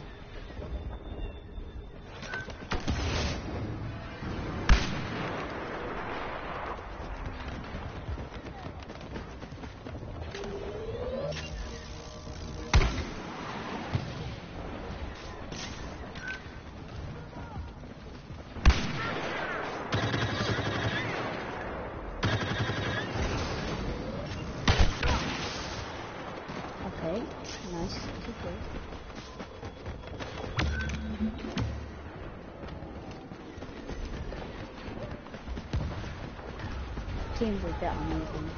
Okay, nice. Okay. team's a bit uneven.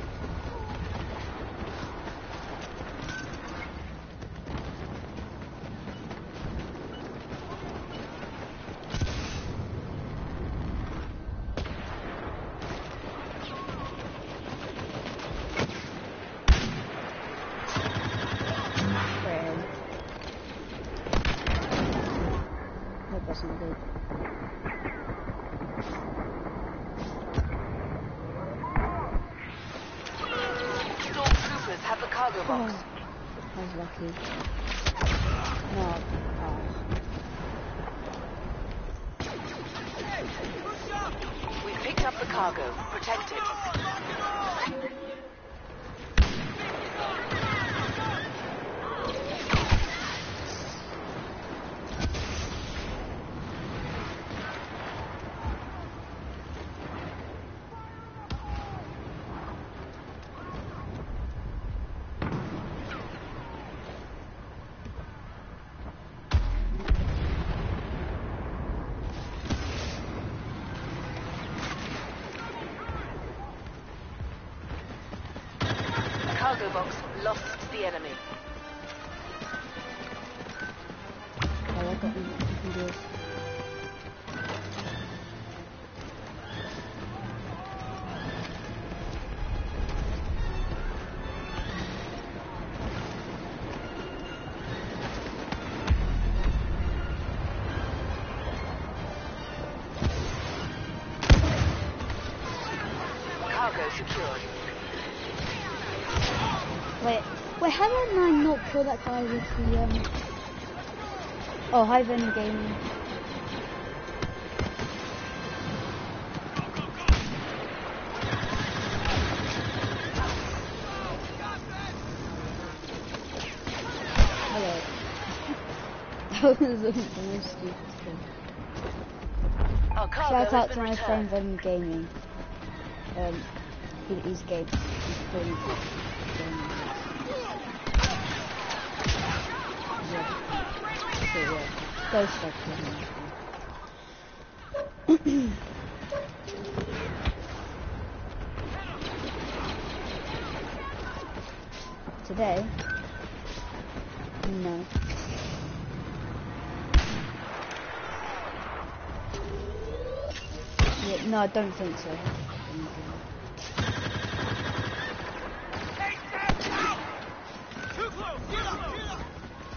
That's not good. Stormtroopers have the cargo box. Oh, I was lucky. No. Oh. We've picked up the cargo. Protect it. Cargo box lost to the enemy. Oh, I got you. You can do it. Cargo secured. Wait, wait, how did I not kill that guy with the, um... Oh, hi, Venom Gaming. Hello. That was the most stupid thing. Our cargo Shout has out been to my returned. friend Venom Gaming. Um, he, he's gay. He's playing gaming. Yeah. So yeah, go stuff to him. Today? No. Yeah, no, I don't think so. Too close! Get up! Get up!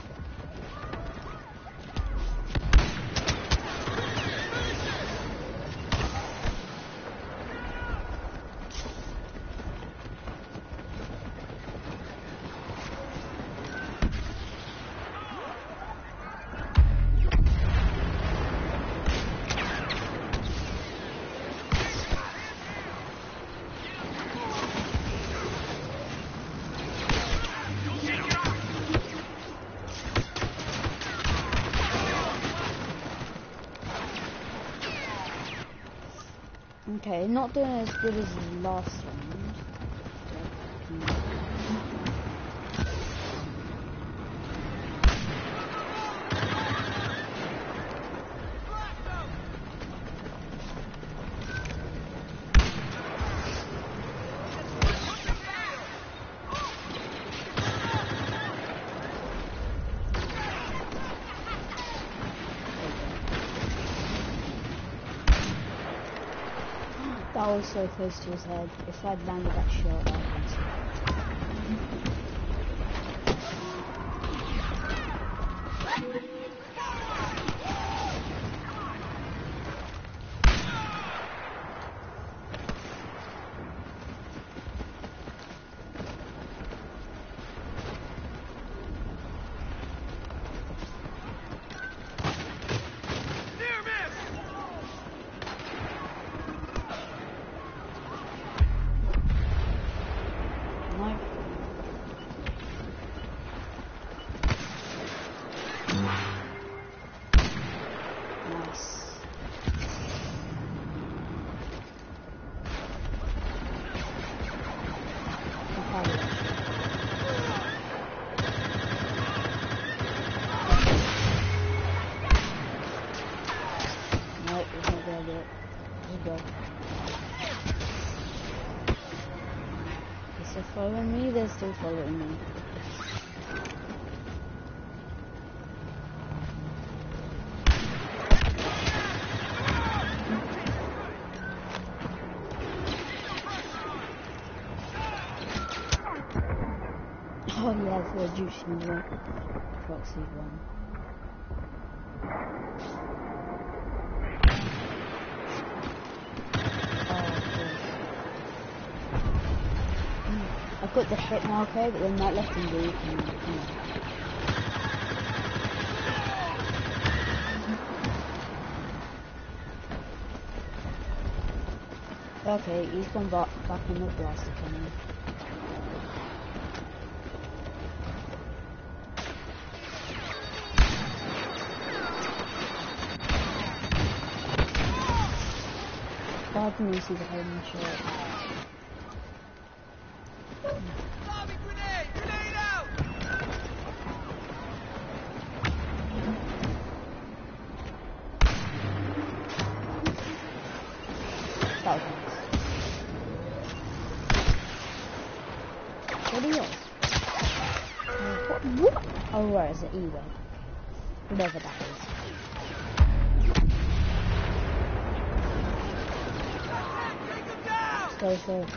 Okay, not doing as good as the last round. That was so close to his head. If I'd landed that shot, I'd have been Near miss! no. They're following me, they're still following me. Oh yeah, for a juicy one. Proxy one. I've got the hit marker, but then that left and right can come on. Okay, he's gone back, back on the blaster cannon. Pardon me, see the home shot. That was nice. What are yours? Uh, what, what? Oh, where is it? E-way. Whatever that is. Stay safe.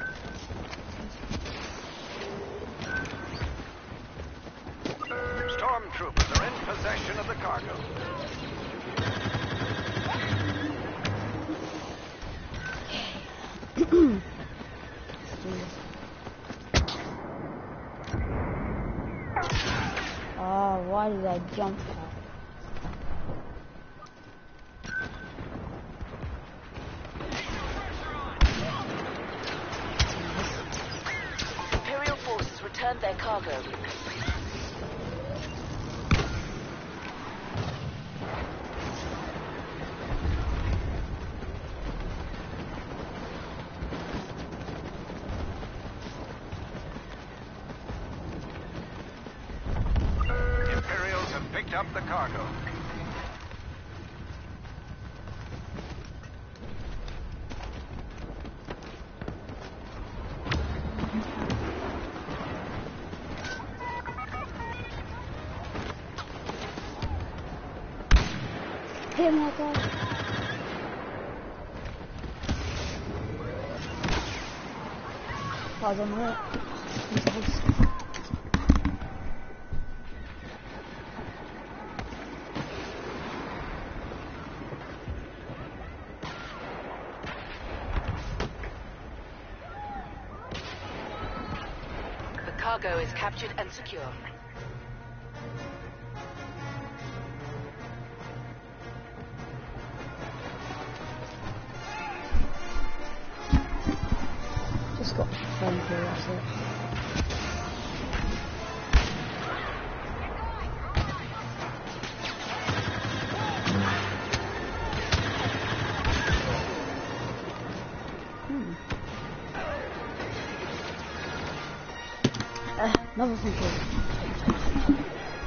Stormtroopers are in possession of the cargo. Oh, why did I jump that? Imperial forces returned their cargo. Imperials have picked up the cargo. Hit him like that. Pause on it. The cargo is captured and secure. Just got phone call, that's it. Hmm. Uh, another phone call.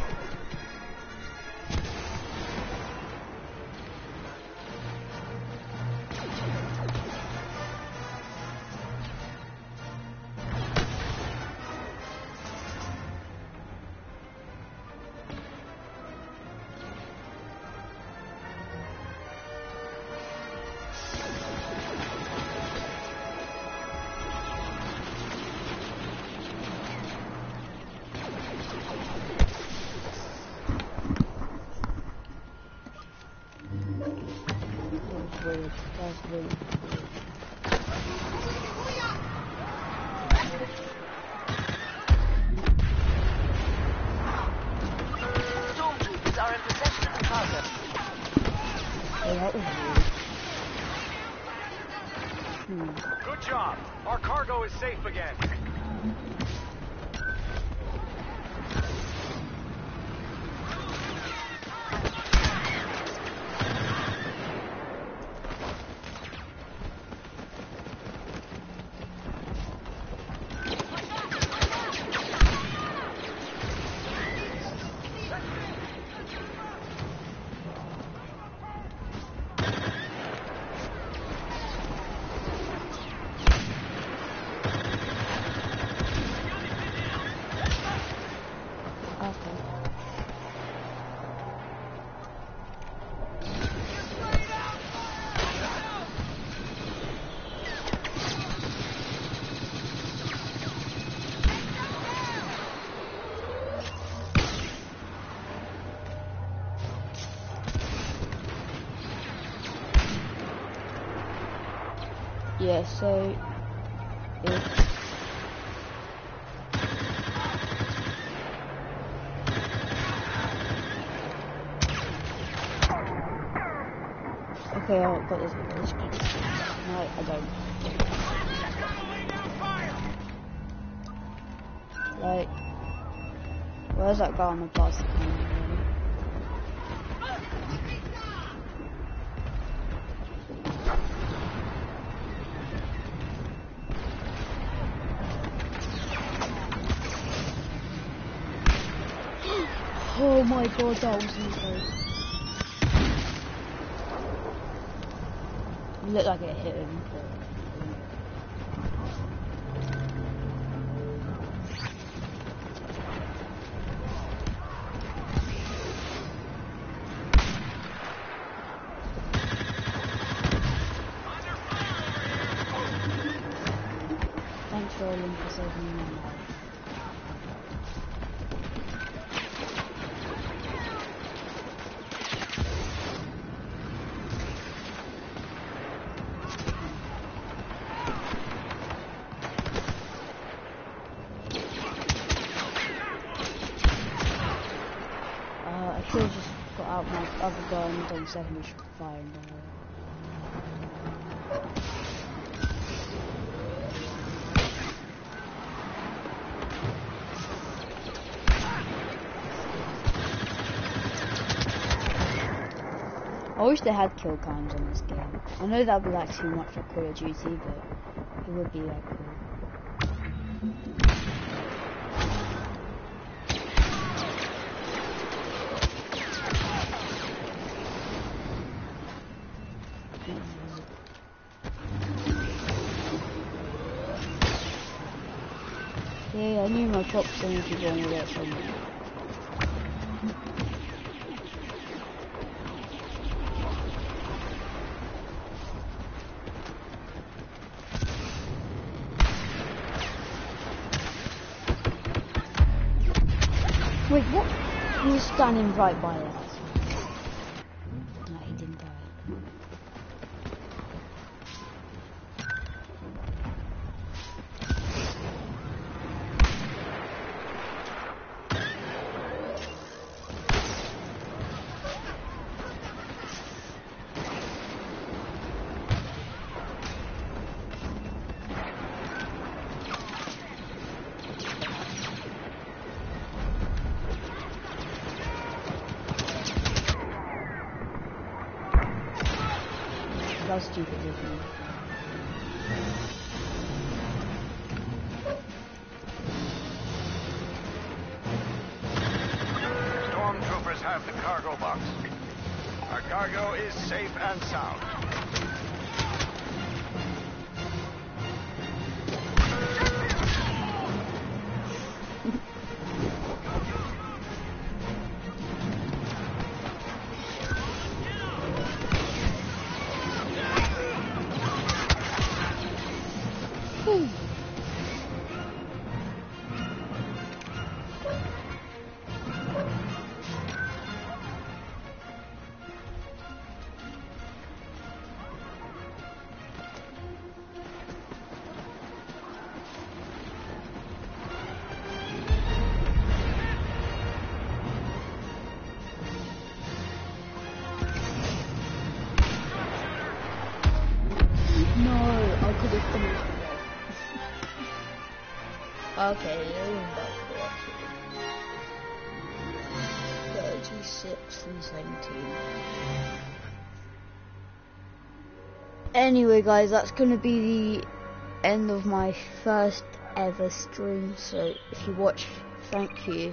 Weird. That's really weird. Stormtroopers are in possession of the cargo. Oh, that was weird. Hmm. Good job. Our cargo is safe again. yeah, so it's okay, I've got this village. No, I don't. Like, where's that guy on the plastic? Oh my god, that was insane. It looked like it hit him. Thanks for rolling for saving me. I should have just got out my other gun and done secondary fire and done it. I wish they had kill cams on this game. I know that would be like too much for Call of Duty, but it would be like cool. Yeah, I knew my proximity was going to get somewhere. Wait, what? He was standing right by it. No, he didn't die. That's stupid of me. Stormtroopers have the cargo box. Our cargo is safe and sound. Okay, thirty-six and seventeen. Anyway guys, that's going to be the end of my first ever stream, so if you watch, thank you,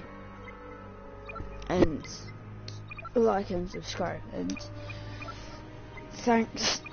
and like and subscribe, and thanks